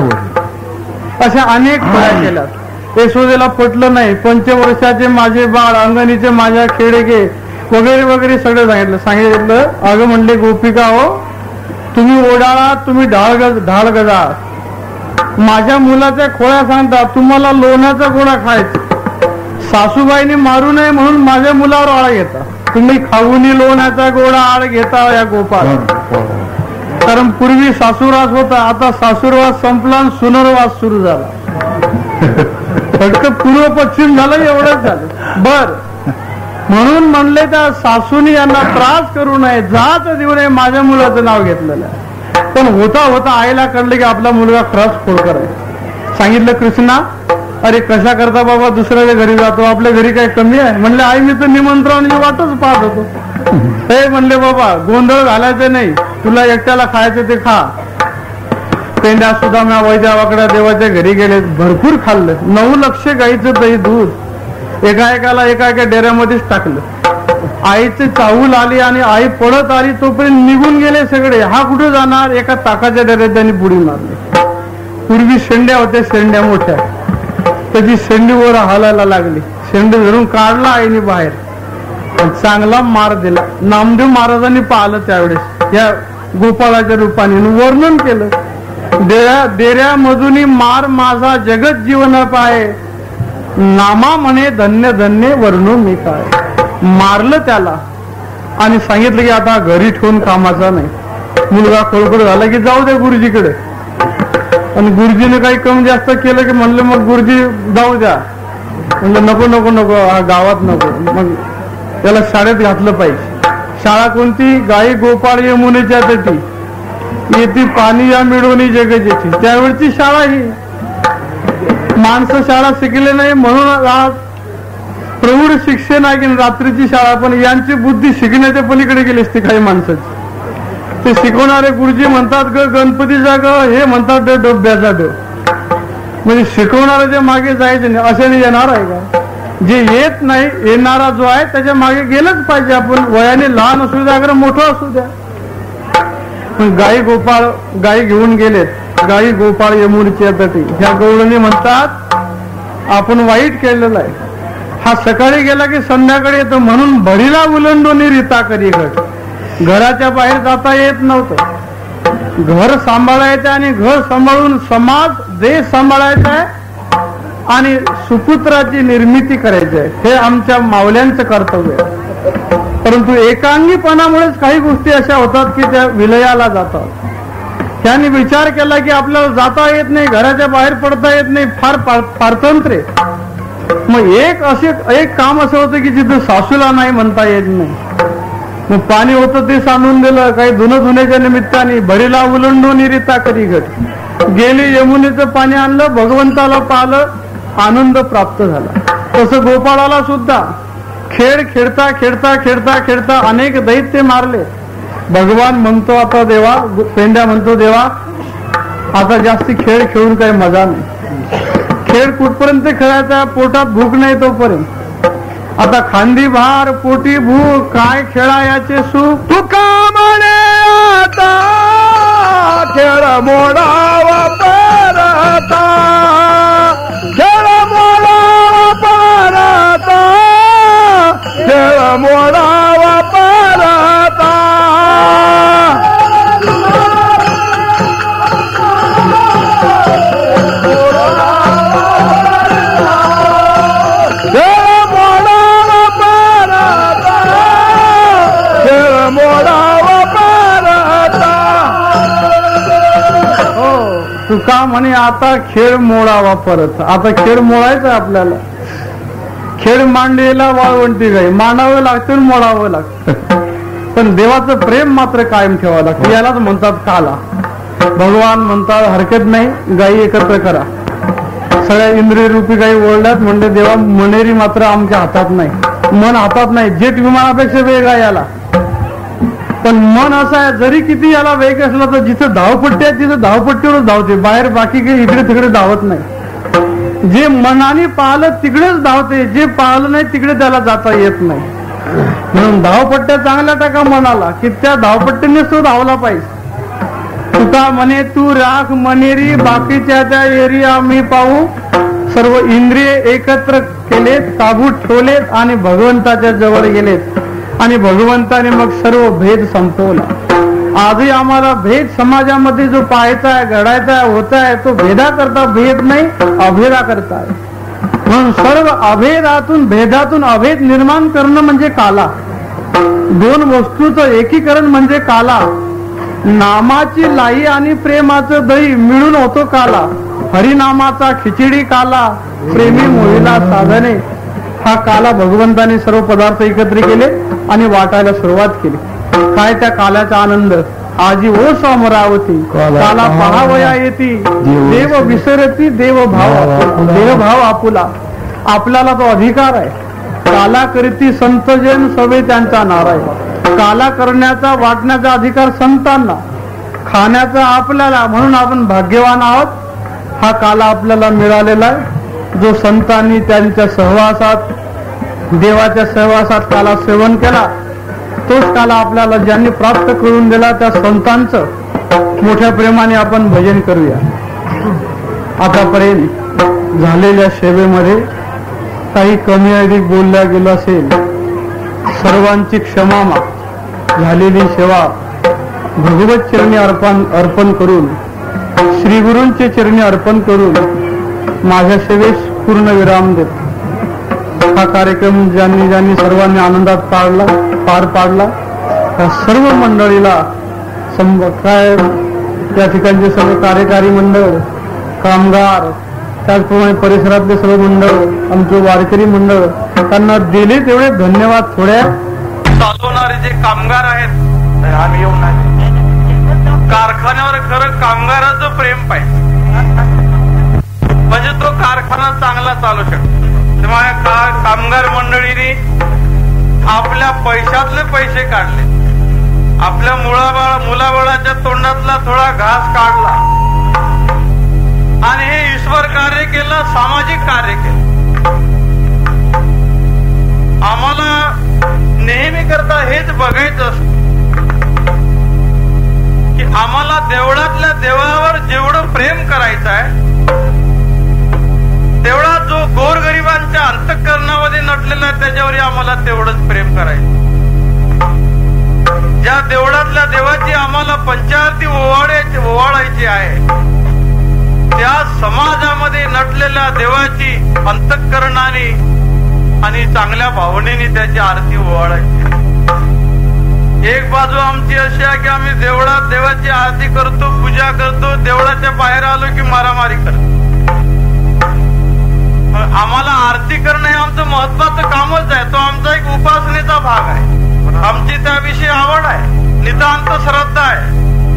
अशा अनेक खोड्या केल्यात. यशोदेला पटलं नाही. पंचवर्षाचे माझे बाळ, अंगणीचे माझ्या खेडगे वगैरे वगैरे सगळं सांगितलं. सांगितलं अगं म्हणले गोपिका हो, तुम्ही ओढाळा, तुम्ही ढाळ गज ढाळ गजा. माझ्या मुलाच्या खोड्या सांगता, तुम्हाला लोण्याचा गोळा खायचा. सासूबाईने मारू नये म्हणून माझ्या मुलावर आळ घेता. तुम्ही खाऊनी लोण्याचा गोळा आळ घेता या गोपाळ. कारण पूर्वी सासूरवास होता, आता सासूरवास संपला आणि सुनरवास सुरू झाला. फक्त पूर्व पश्चिम झालं एवढंच झालं. बर म्हणून म्हणले त्या सासूनी यांना त्रास करू नये, जाच देऊ नये, माझ्या मुलाचं नाव घेतलेलं आहे. पण होता होता आईला कळलं की आपला मुलगा खरंच खोडकर आहे. सांगितलं कृष्णा, अरे कशा करता बाबा दुसऱ्याच्या घरी जातो, आपल्या घरी काही कमी आहे. म्हणले आई मी तर निमंत्रणाची वाटच पाहत होतो. हे म्हणले बाबा गोंधळ घालायचं नाही, तुला एकट्याला खायचं ते खा. पेंड्या सुद्धा म्या वैद्या वाकड्या देवाच्या घरी गेले, भरपूर खाल्लं. नऊ लक्ष गाईचं दही दूध एका एकाला एका एका डेऱ्यामध्येच टाकलं. आईचे चाहूल आली आणि आई पळत आली, तोपर्यंत निघून गेले सगळे. हा कुठे जाणार? एका ताकाच्या डेऱ्यात त्यांनी बुडी मारली. पूर्वी शेंड्या होत्या, शेंड्या मोठ्या, त्याची शेंडीवर हालायला लागली. शेंडी धरून काढला आईने बाहेर, चांगला मार दिला. नामदेव महाराजांनी पाहिलं त्यावेळेस या गोपाळाच्या रूपाने वर्णन केलं. डेऱ्या डेऱ्यामधून मार माझा जगत जीवन पाय, नामा म्हणे धन्य धन्य वर्णू मी काय. मारलं त्याला आणि सांगितलं की आता घरी ठेवून कामाचा नाही. मुलगा खोडखोड झाला की जाऊ दे गुरुजीकडे. आणि गुरुजीने काही कमी जास्त केलं की म्हणलं मग गुरुजी जाऊ द्या. म्हणलं नको नको नको, हा गावात नको. मग त्याला शाळेत घातलं पाहिजे. शाळा कोणती? गाई गोपाळ यमुनेच्या तटी येथे पाणी या मिळवणी जगजेची. त्यावेळची शाळा ही. माणसं शाळा शिकले नाही म्हणून आज प्रौढ शिक्षण आहे की रात्रीची शाळा. पण यांची बुद्धी शिकण्याच्या पलीकडे गेली असते काही माणसाची. ते शिकवणारे गुरुजी म्हणतात ग गणपतीचा ग, हे म्हणतात ग डोब्याचा ड. म्हणजे शिकवणाऱ्याच्या मागे जायचे नाही अशाने येणार आहे का? जे येत नाही, येणारा जो आहे त्याच्या मागे गेलंच पाहिजे आपण. वयाने लहान असू द्या अगर मोठं असू द्या. पण गाई गोपाळ गाई घेऊन गेलेत. गाई गोपाळ यमुनेच्या तटी. ह्या गवळणी म्हणतात आपण वाईट केलेलं आहे. हा सकाळी गेला की संध्याकाळी येतो म्हणून भरीला उलंडोनी रीता करी घट. घराच्या बाहेर जाता येत नव्हतं. घर सांभाळायचं आणि घर सांभाळून समाज देश सांभाळायचा आहे आणि सुपुत्राची निर्मिती करायची आहे. हे आमच्या मावल्यांचं कर्तव्य आहे. परंतु एकांगीपणामुळेच काही गोष्टी अशा होतात की त्या विलयाला जातात. त्यांनी विचार केला की आपल्याला जाता येत नाही, घराच्या बाहेर पडता येत नाही, फार पारतंत्र्य. मग एक असे एक काम असं होतं की जिथं सासूला नाही म्हणता येत नाही. मग पाणी होतं ते सांडून दिलं. काही धुणं धुण्याच्या निमित्ताने भरीला उलंडून रीता करी घट. गेली यमुनेचं पाणी आणलं, भगवंताला पाहिलं, आनंद प्राप्त झाला. तसं गोपाळाला सुद्धा खेळ खेळता खेळता खेळता खेळता अनेक दैत्य मारले. भगवान म्हणतो आता देवा, पेंड्या म्हणतो देवा आता जास्ती खेळ खेळून काही मजा नाही. खेळ कुठपर्यंत खेळायचा? पोटात भूक नाही तोपर्यंत. आता खांदी भार पोटी भूक, काय खेळायाचे सुख. तुका म्हणे आता खेळ मोडावा परता, खेळ मोडावा परता, खेळ मोडावा परता. तुका म्हणे आता खेळ मोडावा परत. आता खेळ मोडायचा आपल्याला. खेळ मांडलेला वाळवंटी गाई मांडावं लागतं, मोडावं लागतं. पण देवाचं प्रेम मात्र कायम ठेवावं लागतं. यालाच म्हणतात काला. भगवान म्हणतात हरकत नाही, गायी एकत्र करा. सगळ्या इंद्रिय रूपी गायी ओरडल्यात. म्हणले देवा मनेरी मात्र आमच्या हातात नाही, मन हातात नाही. जेट विमानापेक्षा वेग आहे याला. पण मन असं आहे जरी किती याला वेग असला तर जिथं धावपट्टी आहे तिथं धावपट्टीवरच धावते. बाहेर बाकी काही इकडे तिकडे धावत नाही. जे मनाने पाहिलं तिकडेच धावते, जे पाहिलं नाही तिकडे त्याला जाता येत नाही. म्हणून धावपट्ट्या चांगल्या टाका मनाला की त्या धावपट्टीने तो धावला पाहिजे. तुका म्हणे तू राख मनेरी बाकीच्या त्या एरी आम्ही पाहू. सर्व इंद्रिय एकत्र केलेत, काबूत ठेवलेत आणि भगवंताच्या जवळ गेलेत आणि भगवंताने मग सर्व भेद संपवला. आजही आम्हाला भेद समाजामध्ये जो पाहायचा आहे, घडायचा आहे, होता आहे तो भेदा करता भेद नाही, अभेदा करता आहे. म्हणून सर्व अभेदातून भेदातून अभेद निर्माण करणं म्हणजे काला. दोन वस्तूचं एकीकरण म्हणजे काला. नामाची लाई आणि प्रेमाचं दही मिळून होतो काला. हरिनामाचा खिचडी काला, प्रेमी मोहिला साधने. हा काला भगवंताने सर्व पदार्थ एकत्र केले आणि वाटायला सुरुवात केली. काय त्या काल्याचा आनंद. आजी ओ समरावती काला पहावया येती, देव विसरती देव भाव देव भाव आपुला. आपल्याला तो अधिकार आहे. काला करीती संत जन सवे त्यांचा नाराय. काला करण्याचा वाटण्याचा अधिकार संतांना, खाण्याचा आपल्याला. म्हणून आपण भाग्यवान आहोत. हा काला आपल्याला मिळालेला आहे. जो संतांनी त्यांच्या सहवासात, देवाच्या सहवासात काला सेवन केला तोच काला आपल्याला ज्यांनी प्राप्त करून दिला त्या संतांचं मोठ्या प्रेमाने आपण भजन करूया. आतापर्यंत झालेल्या सेवेमध्ये काही कमी अधिक बोलल्या गेलं असेल, सर्वांची क्षमा माग. झालेली सेवा भगवत चरणी अर्पण अर्पण करून, श्री गुरूंचे चरणी अर्पण करून माझ्या सेवेस पूर्ण विराम देतो. हा कार्यक्रम ज्यांनी ज्यांनी सर्वांनी आनंदात पाडला पार पाडला त्या सर्व मंडळीला काय त्या ठिकाणचे सर्व कार्यकारी मंडळ, कामगार, त्याचप्रमाणे परिसरातले सर्व मंडळ, आमचे वारकरी मंडळ, त्यांना दिले तेवढे धन्यवाद. थोड्या चालवणारे जे कामगार आहेत, आम्ही येऊन कारखान्यावर खरं कामगाराचं प्रेम पाहिजे, म्हणजे तो कारखाना चांगला चालू शकतो. तेव्हा कामगार मंडळीने आपल्या पैशातले पैसे काढले, आपल्या मुळाबाळा मुलाबाळाच्या तोंडातला थोडा घास काढला आणि हे ईश्वर कार्य केलं, सामाजिक कार्य केलं. आम्हाला नेहमी करता हेच बघायचं असतं की आम्हाला देवळातल्या देवावर जेवढं प्रेम करायचं आहे तेवढा जो गोरगरिबांच्या अंतःकरणामध्ये नटलेला आहे त्याच्यावर आम्हाला तेवढंच प्रेम करायचं. ज्या देवळातल्या देवाची आम्हाला पंचारती ओवाळायची ओवाळायची आहे त्या समाजामध्ये नटलेल्या देवाची अंतःकरणाने आणि चांगल्या भावनेने त्याची आरती ओवाळायची. एक बाजू आमची अशी आहे की आम्ही देवळात देवाची आरती करतो, पूजा करतो, देवळाच्या बाहेर आलो की मारामारी करतो. आम्हाला आरती करणं हे आमचं महत्वाचं कामच आहे. तो आमचा एक उपासनेचा भाग आहे. आमची त्याविषयी आवड आहे, नितांत श्रद्धा आहे.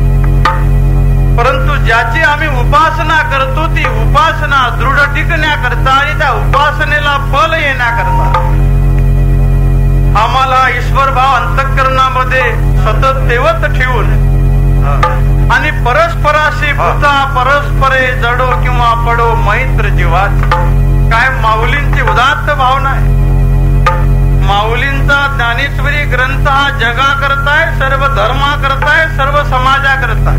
परंतु ज्याची आम्ही उपासना करतो ती उपासना दृढ टिकण्याकरता आणि त्या उपासनेला फल येण्याकरता आम्हाला ईश्वर भाव अंतःकरणामध्ये सतत तेवत ठेवून आणि परस्पराशी भूता परस्परे जडो किंवा पडो मैत्र जीवात. काय माऊलींची उदात्त भावना आहे. माऊलींचा ज्ञानेश्वरी ग्रंथ हा जगा करताय, सर्व धर्मा करताय, सर्व समाजा करताय.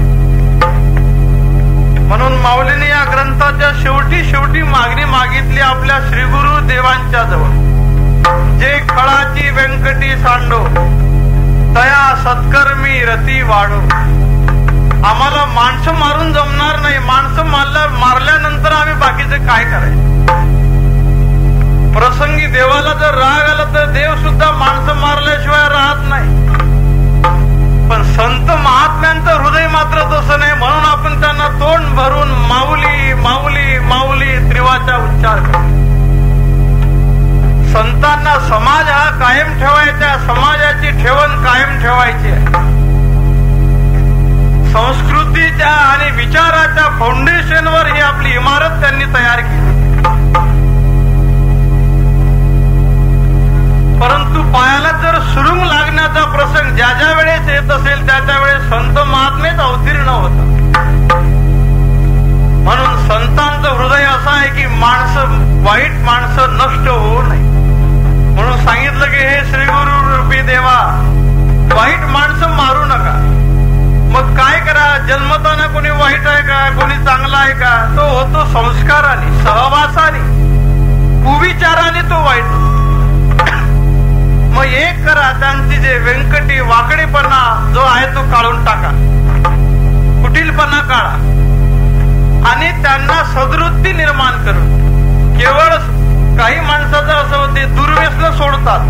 म्हणून माऊलीने या ग्रंथाच्या शेवटी शेवटी मागणी मागितली आपल्या श्रीगुरु देवांच्या जवळ. जे खळाची व्यंकटी सांडो तया सत्कर्मी रती वाढो. आम्हाला माणसं मारून जमणार नाही. माणसं मारल्या मारल्यानंतर आम्ही बाकीचे काय करायचं. प्रसंगी देवाला जर राग आला तर देव सुद्धा माणसं मारल्याशिवाय राहत नाही. पण संत महात्म्यांचं हृदय मात्र तसं नाही. म्हणून आपण त्यांना तोंड भरून माऊली माऊली माऊली त्रिवाचा उच्चार करतो. संतांना समाज हा कायम ठेवायचा, समाजाची ठेवण कायम ठेवायची आहे. संस्कृतीच्या आणि विचाराच्या फाउंडेशनवर ही आपली इमारत त्यांनी तयार केली. परंतु पायाला जर सुरुंग लागण्याचा प्रसंग ज्या ज्या वेळेस येत असेल त्या त्या वेळेस संत महात्मेच अवतीर्ण होतात. म्हणून संतांचं हृदय असं आहे की माणसं वाईट माणसं नष्ट होऊ नये. म्हणून सांगितलं की हे श्री गुरु आहे का, तो होतो संस्काराने, सहवासाने, कुविचाराने तो वाईट. मग एक करा, त्यांची जे व्यंकटी वाकडेपणा जो आहे तो काढून टाका, कुटीलपणा काढा आणि त्यांना सद्वृत्ती निर्माण करून. केवळ काही माणसाचं असं होते, दुर्व्यसन सोडतात,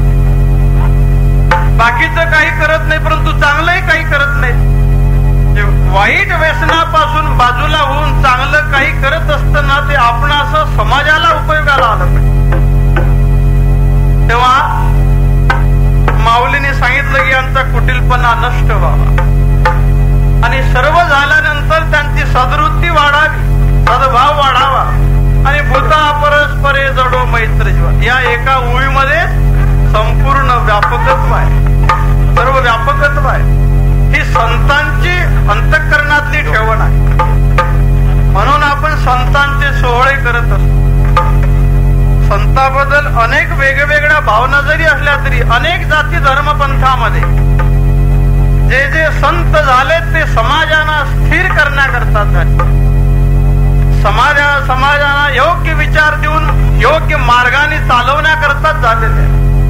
बाकीचं काही करत नाही, परंतु चांगलंही काही करत नाही. वाईट व्यसनापासून बाजूला होऊन चांगलं काही करत असताना ते आपण असं समाजाला उपयोगाला आलं पाहिजे. तेव्हा माऊलीने सांगितलं की आमचा कुटीलपणा नष्ट व्हावा आणि सर्व झाल्यानंतर त्यांची सद्वृत्ती वाढावी, सद्भाव वाढावा आणि भूता परस्परे जडो मैत्र जीवन. या एका ओळीमध्ये संपूर्ण व्यापकत्व आहे, सर्व व्यापकत्व आहे. ही संतांची अंतःकरणातली ठेवण आहे. म्हणून आपण संतांचे सोहळे करत असतो. संतांबद्दल अनेक वेगवेगळ्या भावना जरी असल्या तरी अनेक जाती धर्मपंथामध्ये जे जे संत झाले ते समाजाला स्थिर करण्याकरता झाले, समाजा समाजाला योग्य विचार देऊन योग्य मार्गाने चालवण्याकरताच झालेले.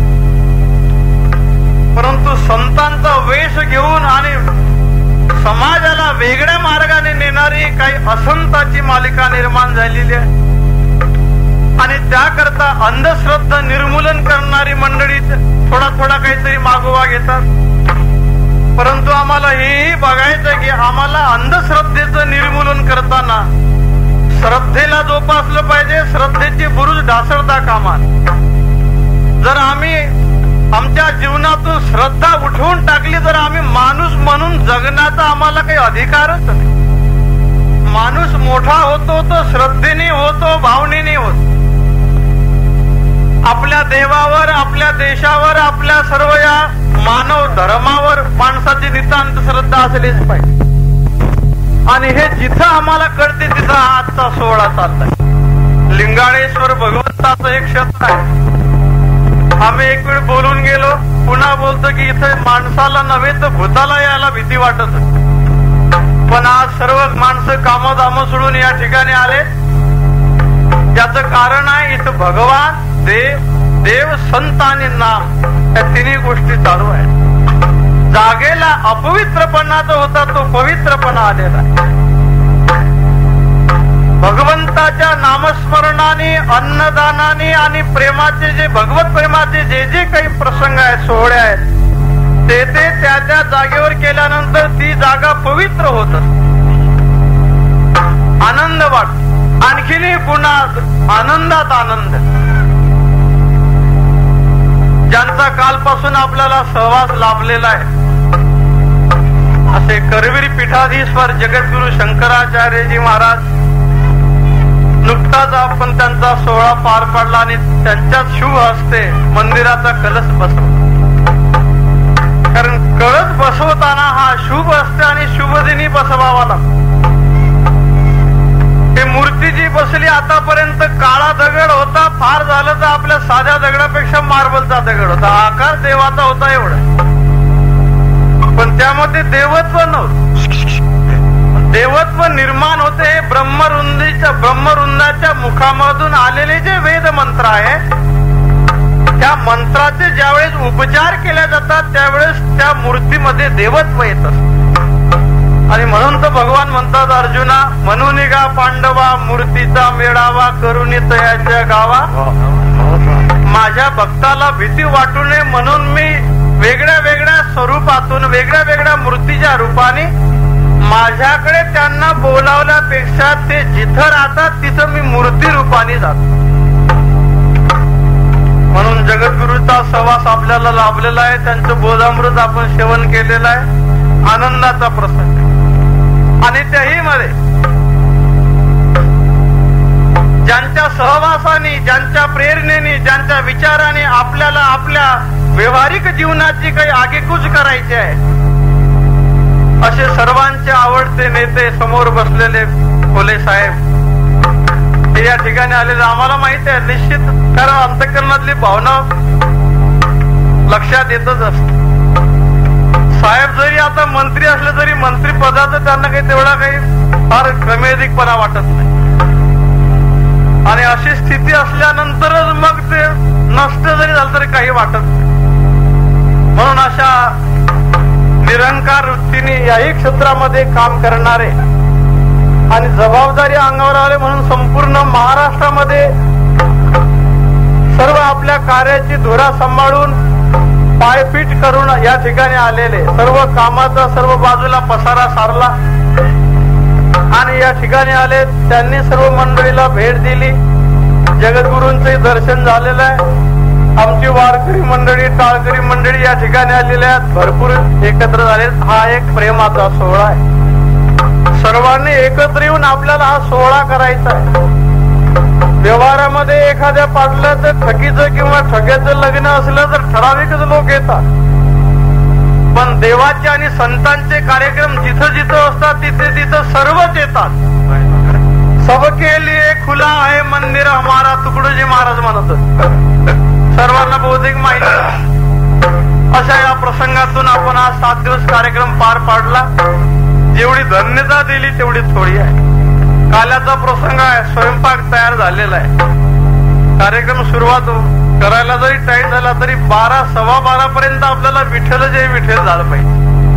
परंतु संतांचा वेश घेऊन आणि समाजाला वेगळ्या मार्गाने नेणारी काही असंताची मालिका निर्माण झालेली आहे आणि त्याकरता अंधश्रद्धा निर्मूलन करणारी मंडळी थोडा थोडा काहीतरी मागोवा घेतात. परंतु आम्हाला हेही बघायचं की आम्हाला अंधश्रद्धेचं निर्मूलन करताना श्रद्धेला जोपासलं पाहिजे, श्रद्धेची बुरुज ढासळता कामा. जर आम्ही आमच्या जीवनातून श्रद्धा उठवून टाकली तर आम्ही माणूस म्हणून जगण्याचा आम्हाला काही अधिकारच नाही. माणूस मोठा होतो तो श्रद्धेने होतो, भावनेने होतो. आपल्या देवावर, आपल्या देशावर, आपल्या सर्व या मानव धर्मावर माणसाची नितांत श्रद्धा असलीच पाहिजे. आणि हे जिथं आम्हाला कळते तिथं आजचा सोहळा चाललाय. लिंगाळेश्वर भगवंताचं एक क्षेत्र आहे. आम्ही एक वेळ बोलून गेलो, पुन्हा बोलतो की इथे माणसाला नव्हे तर भूताला यायला भीती वाटत. पण आज सर्व माणसं कामधाम सोडून या ठिकाणी आले. याचं कारण आहे इथं भगवान, देव, देव, संत आणि नाम या तिन्ही गोष्टी चालू आहेत. जागेला अपवित्रपणा जो होता तो पवित्रपणा आलेला आहे. भगवंताच्या नामस्मरणाने, अन्नदानाने आणि प्रेमाचे जे भगवत प्रेमाचे जे जे काही प्रसंग आहेत, सोहळे आहेत, ते ते त्या त्या जागेवर केल्यानंतर ती जागा पवित्र होत असते. आनंद वाटतो, आणखीनही पुन्हा आनंदात आनंद. ज्यांचा कालपासून आपल्याला सहवास लाभलेला आहे असे करवीर पीठाधीश्वर जगद्गुरु शंकराचार्यजी महाराज, नुकताच आपण त्यांचा सोहळा पार पाडला आणि त्यांच्याच शुभ हस्ते मंदिराचा कलश बसवला. कारण कळस बसवताना हा शुभ हस्ते आणि शुभ दिनी बसवावा लागतो. हे मूर्ती जी बसली आतापर्यंत काळा दगड होता, फार झालं तर आपल्या साध्या दगडापेक्षा मार्बलचा दगड होता. आकार देवाचा होता एवढा, पण त्यामध्ये देवत्व नव्हतं. देवत्व निर्माण होते हे ब्रह्मरुंदीच्या ब्रह्मरुंदाच्या मुखामधून आलेले जे वेद मंत्र आहे, त्या मंत्राचे ज्यावेळेस उपचार केले जातात त्यावेळेस त्या मूर्तीमध्ये देवत्व येत असत. आणि म्हणून तर भगवान म्हणतात अर्जुना, म्हणून गा पांडवा मूर्तीचा मेळावा करुणी तयाच्या गावा. माझ्या भक्ताला भीती वाटू नये म्हणून मी वेगळ्या वेगळ्या स्वरूपातून, वेगळ्या वेगळ्या मूर्तीच्या रूपाने माझ्याकडे त्यांना बोलावल्यापेक्षा ते जिथं राहतात तिथं मी मूर्ती रूपाने जातो. म्हणून जगद्गुरूचा सहवास आपल्याला लाभलेला आहे. त्यांचं बोधामृत आपण सेवन केलेलं आहे. आनंदाचा प्रसंग. आणि त्याही मध्ये ज्यांच्या सहवासाने, ज्यांच्या प्रेरणेने, ज्यांच्या विचाराने आपल्याला आपल्या व्यवहारिक जीवनाची काही आगेकूच करायची आहे असे सर्वांचे आवडते नेते समोर बसलेले खोले साहेब हे या ठिकाणी आलेले आम्हाला माहिती आहे. निश्चित कारण अंतःकरणातली भावना लक्षात येतच असते. साहेब जरी आता मंत्री असले तरी मंत्री पदाचं त्यांना काही तेवढा काही फार क्रमेधिकपणा वाटत नाही. आणि अशी स्थिती असल्यानंतरच मग ते नष्ट जरी झालं तरी काही वाटत नाही. म्हणून अशा निरंकार वृत्तीने याही क्षेत्रामध्ये काम करणारे आणि जबाबदारी अंगावर आले म्हणून संपूर्ण महाराष्ट्रामध्ये सर्व आपल्या कार्याची धुरा सांभाळून पायपीट करून या ठिकाणी आलेले, सर्व कामाचा सर्व बाजूला पसारा सारला आणि या ठिकाणी आले. त्यांनी सर्व मंडळीला भेट दिली. जगद्गुरूंचे दर्शन झालेलं आहे. आमची वारकरी मंडळी, टाळकरी मंडळी या ठिकाणी आलेल्या आहेत, भरपूर एकत्र झाले. हा एक प्रेमाचा सोहळा आहे. सर्वांनी एकत्र येऊन आपल्याला हा सोहळा करायचा आहे. व्यवहारामध्ये एखाद्या पाटलाचं ठकीचं किंवा ठग्याचं लग्न असलं तर ठराविकच लोक येतात, पण देवाचे आणि संतांचे कार्यक्रम जिथं जिथं असतात तिथे तिथं सर्वच येतात. सबके लिए खुला आहे मंदिर हमारा, तुकडोजी महाराज म्हणत. सर्वांना बहुतेक माहिती. अशा या प्रसंगातून आपण हा सात दिवस कार्यक्रम पार पाडला. जेवढी धन्यता दिली तेवढी थोडी आहे. काल्याचा प्रसंग आहे, स्वयंपाक तयार झालेला आहे. कार्यक्रम सुरुवात करायला जरी टाइम झाला तरी बारा सव्वा बारा पर्यंत आपल्याला विठ्ठल जे विठ्ठल झालं पाहिजे.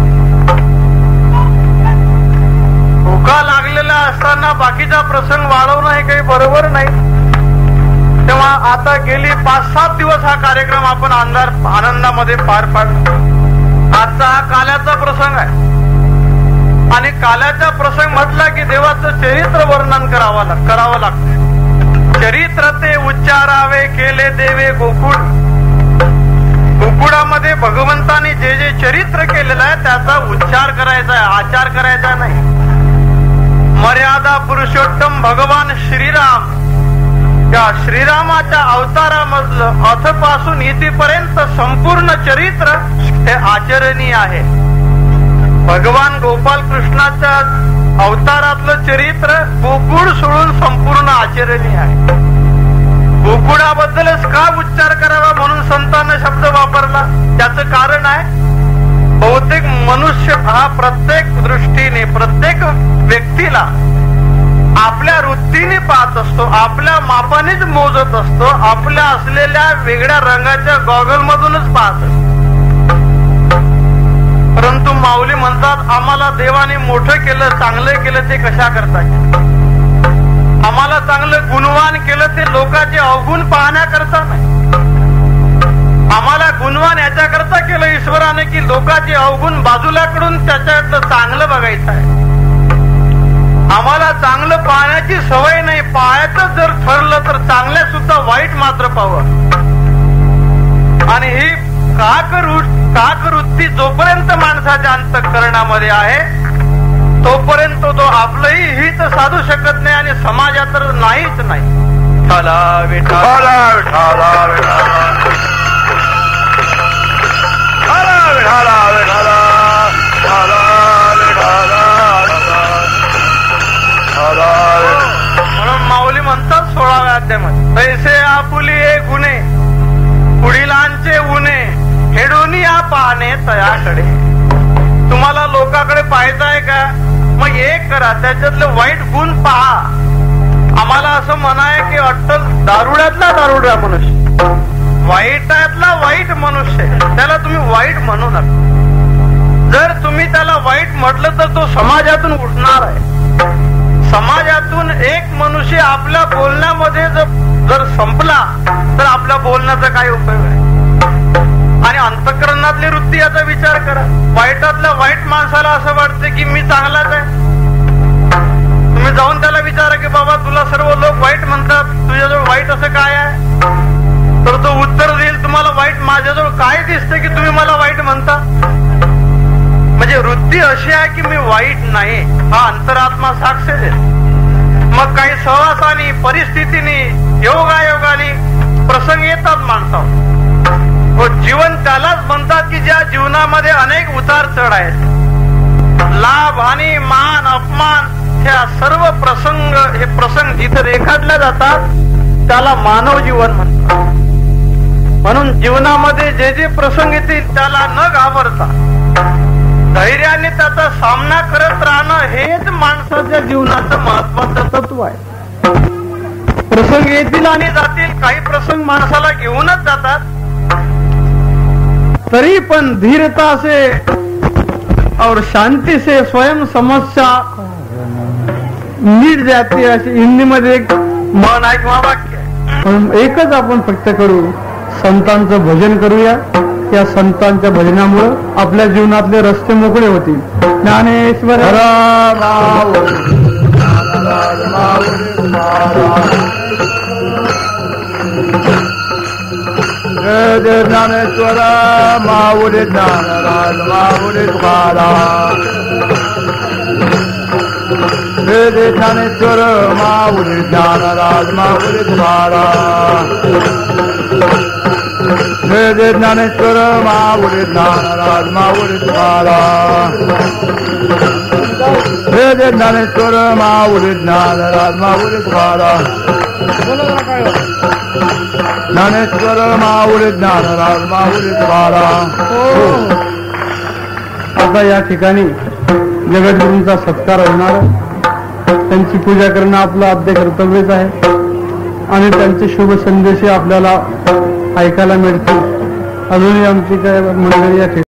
भुका लागलेला असताना बाकीचा प्रसंग वाढवणं हे काही बरोबर नाही. तेव्हा आता गेली पाच सात दिवस हा कार्यक्रम आपण अंधार आनंदामध्ये पार पाडला. आजचा हा काल्याचा प्रसंग आहे आणि काल्याचा प्रसंग म्हटला की देवाचं चरित्र वर्णन करावं करावं लागतं. चरित्र ते उच्चारावे केले देवे गोकुळ. गोकुळामध्ये भगवंतानी जे जे चरित्र केलेलं आहे त्याचा उच्चार करायचा आहे, आचार करायचा नाही. मर्यादा पुरुषोत्तम भगवान श्रीराम, त्या श्रीरामाच्या अवतारामधलं अथपासून इथेपर्यंत संपूर्ण चरित्र हे आचरणीय आहे. भगवान गोपाल कृष्णाच्या अवतारातलं चरित्र गोकुळ सोडून संपूर्ण आचरणीय आहे. गोकुळाबद्दलच का उच्चार करावा म्हणून संतांना शब्द वापरला. त्याचं कारण आहे बहुतेक मनुष्य हा प्रत्येक दृष्टीने प्रत्येक व्यक्तीला आपल्या वृत्तीने पाहत असतो, आपल्या मापानेच मोजत असतो, आपल्या असलेल्या वेगळ्या रंगाच्या गॉगल मधूनच पाहत असतो. परंतु माऊली म्हणतात आम्हाला देवाने मोठं केलं, चांगलं केलं ते कशा करता केलं. आम्हाला चांगलं गुणवान केलं ते लोकांचे अवगुण पाहण्याकरता नाही. आम्हाला गुणवान याच्याकरता केलं ईश्वराने की लोकांचे अवगुण बाजूला कडून त्याच्यातलं चांगलं बघायचं आहे. आम्हाला चांगलं पाहण्याची सवय नाही. पाहायचं जर ठरलं तर चांगल्या सुद्धा वाईट मात्र पाहावं. आणि ही काकवृत्ती जोपर्यंत माणसाच्या अंतःकरणामध्ये आहे तोपर्यंत तो आपलंही हित साधू शकत नाही आणि समाजात तर नाहीच नाही. विठ्ठला विठ्ठला विठ्ठला विठ्ठला विठ्ठला म्हणून माऊली म्हणतात सोळाव्या अध्यायामध्ये तैसे आपुली हे गुन्हे पुढीलांचे उन्हे हेडून या पाहणे तयाकडे. तुम्हाला लोकांकडे पाहायचं आहे का, मग एक करा, त्याच्यातले वाईट गुण पहा. आम्हाला असं म्हणाय की अट्टल दारुड्यातला दारुड्या मनुष्य, वाईटातला वाईट मनुष्य, त्याला तुम्ही वाईट म्हणू नका. जर तुम्ही त्याला वाईट म्हटलं तर तो समाजातून उठणार आहे. समाजातून एक मनुष्य आपल्या बोलण्यामध्ये जर संपला तर आपल्या बोलण्याचा काय उपयोग आहे. आणि अंतःकरणातली वृत्ती याचा विचार करा. वाईटातल्या वाईट माणसाला असं वाटतं की मी चांगलाच आहे. तुम्ही जाऊन त्याला विचारा की बाबा तुला सर्व लोक वाईट म्हणतात, तुझ्याजवळ वाईट असं काय आहे, तर तो उत्तर देईल तुम्हाला वाईट माझ्याजवळ काय दिसतं की तुम्ही मला वाईट म्हणता. म्हणजे वृत्ती अशी आहे की मी वाईट नाही, हा अंतरात्मा साक्ष देत. मग काही सहवासानी परिस्थितीने योगायोगाने प्रसंग येतात माणसावर. जीवन त्यालाच म्हणतात की ज्या जीवनामध्ये अनेक उतार चढ आहेत. लाभ हानी मान अपमान ह्या सर्व प्रसंग हे प्रसंग जिथे रेखाटले जातात त्याला मानव जीवन म्हणतात. म्हणून जीवनामध्ये जे जे प्रसंग येतील त्याला न घाबरता धैर्याने त्याचा सामना करत राहणं हेच माणसाच्या जीवनाचं महत्वाचं तत्व आहे. प्रसंग येतील आणि जातील, काही प्रसंग माणसाला घेऊनच जातात, तरी पण धीरता से और शांति से स्वयं समस्या नीट जाते, अशी हिंदी मध्ये एक मन आहे किंवा वाक्य आहे. पण एकच आपण फक्त करू, संतांचं भजन करूया. या संतांच्या भजनामुळं आपल्या जीवनातले रस्ते मोकळे होतील. ज्ञानेश्वर ज्ञानेश्वर माऊली ज्ञानराज माऊली तुकारा. वेद ज्ञानेश्वर माऊली ज्ञानराज माऊली तुकारा. वेद ज्ञानेश्वर माऊली ज्ञानराज माऊली तुकारा. वेद ज्ञानेश्वर माऊली ज्ञानराज माऊली तुकारा. ज्ञानेश्वर माऊली ज्ञानराज माऊली तुकारा. आता या ठिकाणी जगद्गुरूंचा सत्कार होणार, त्यांची पूजा करणं आपलं आद्य कर्तव्यच आहे आणि त्यांचे शुभ संदेश आपल्याला ऐकायला मिळतील. अजूनही आमची काय मंडळी या ठिकाणी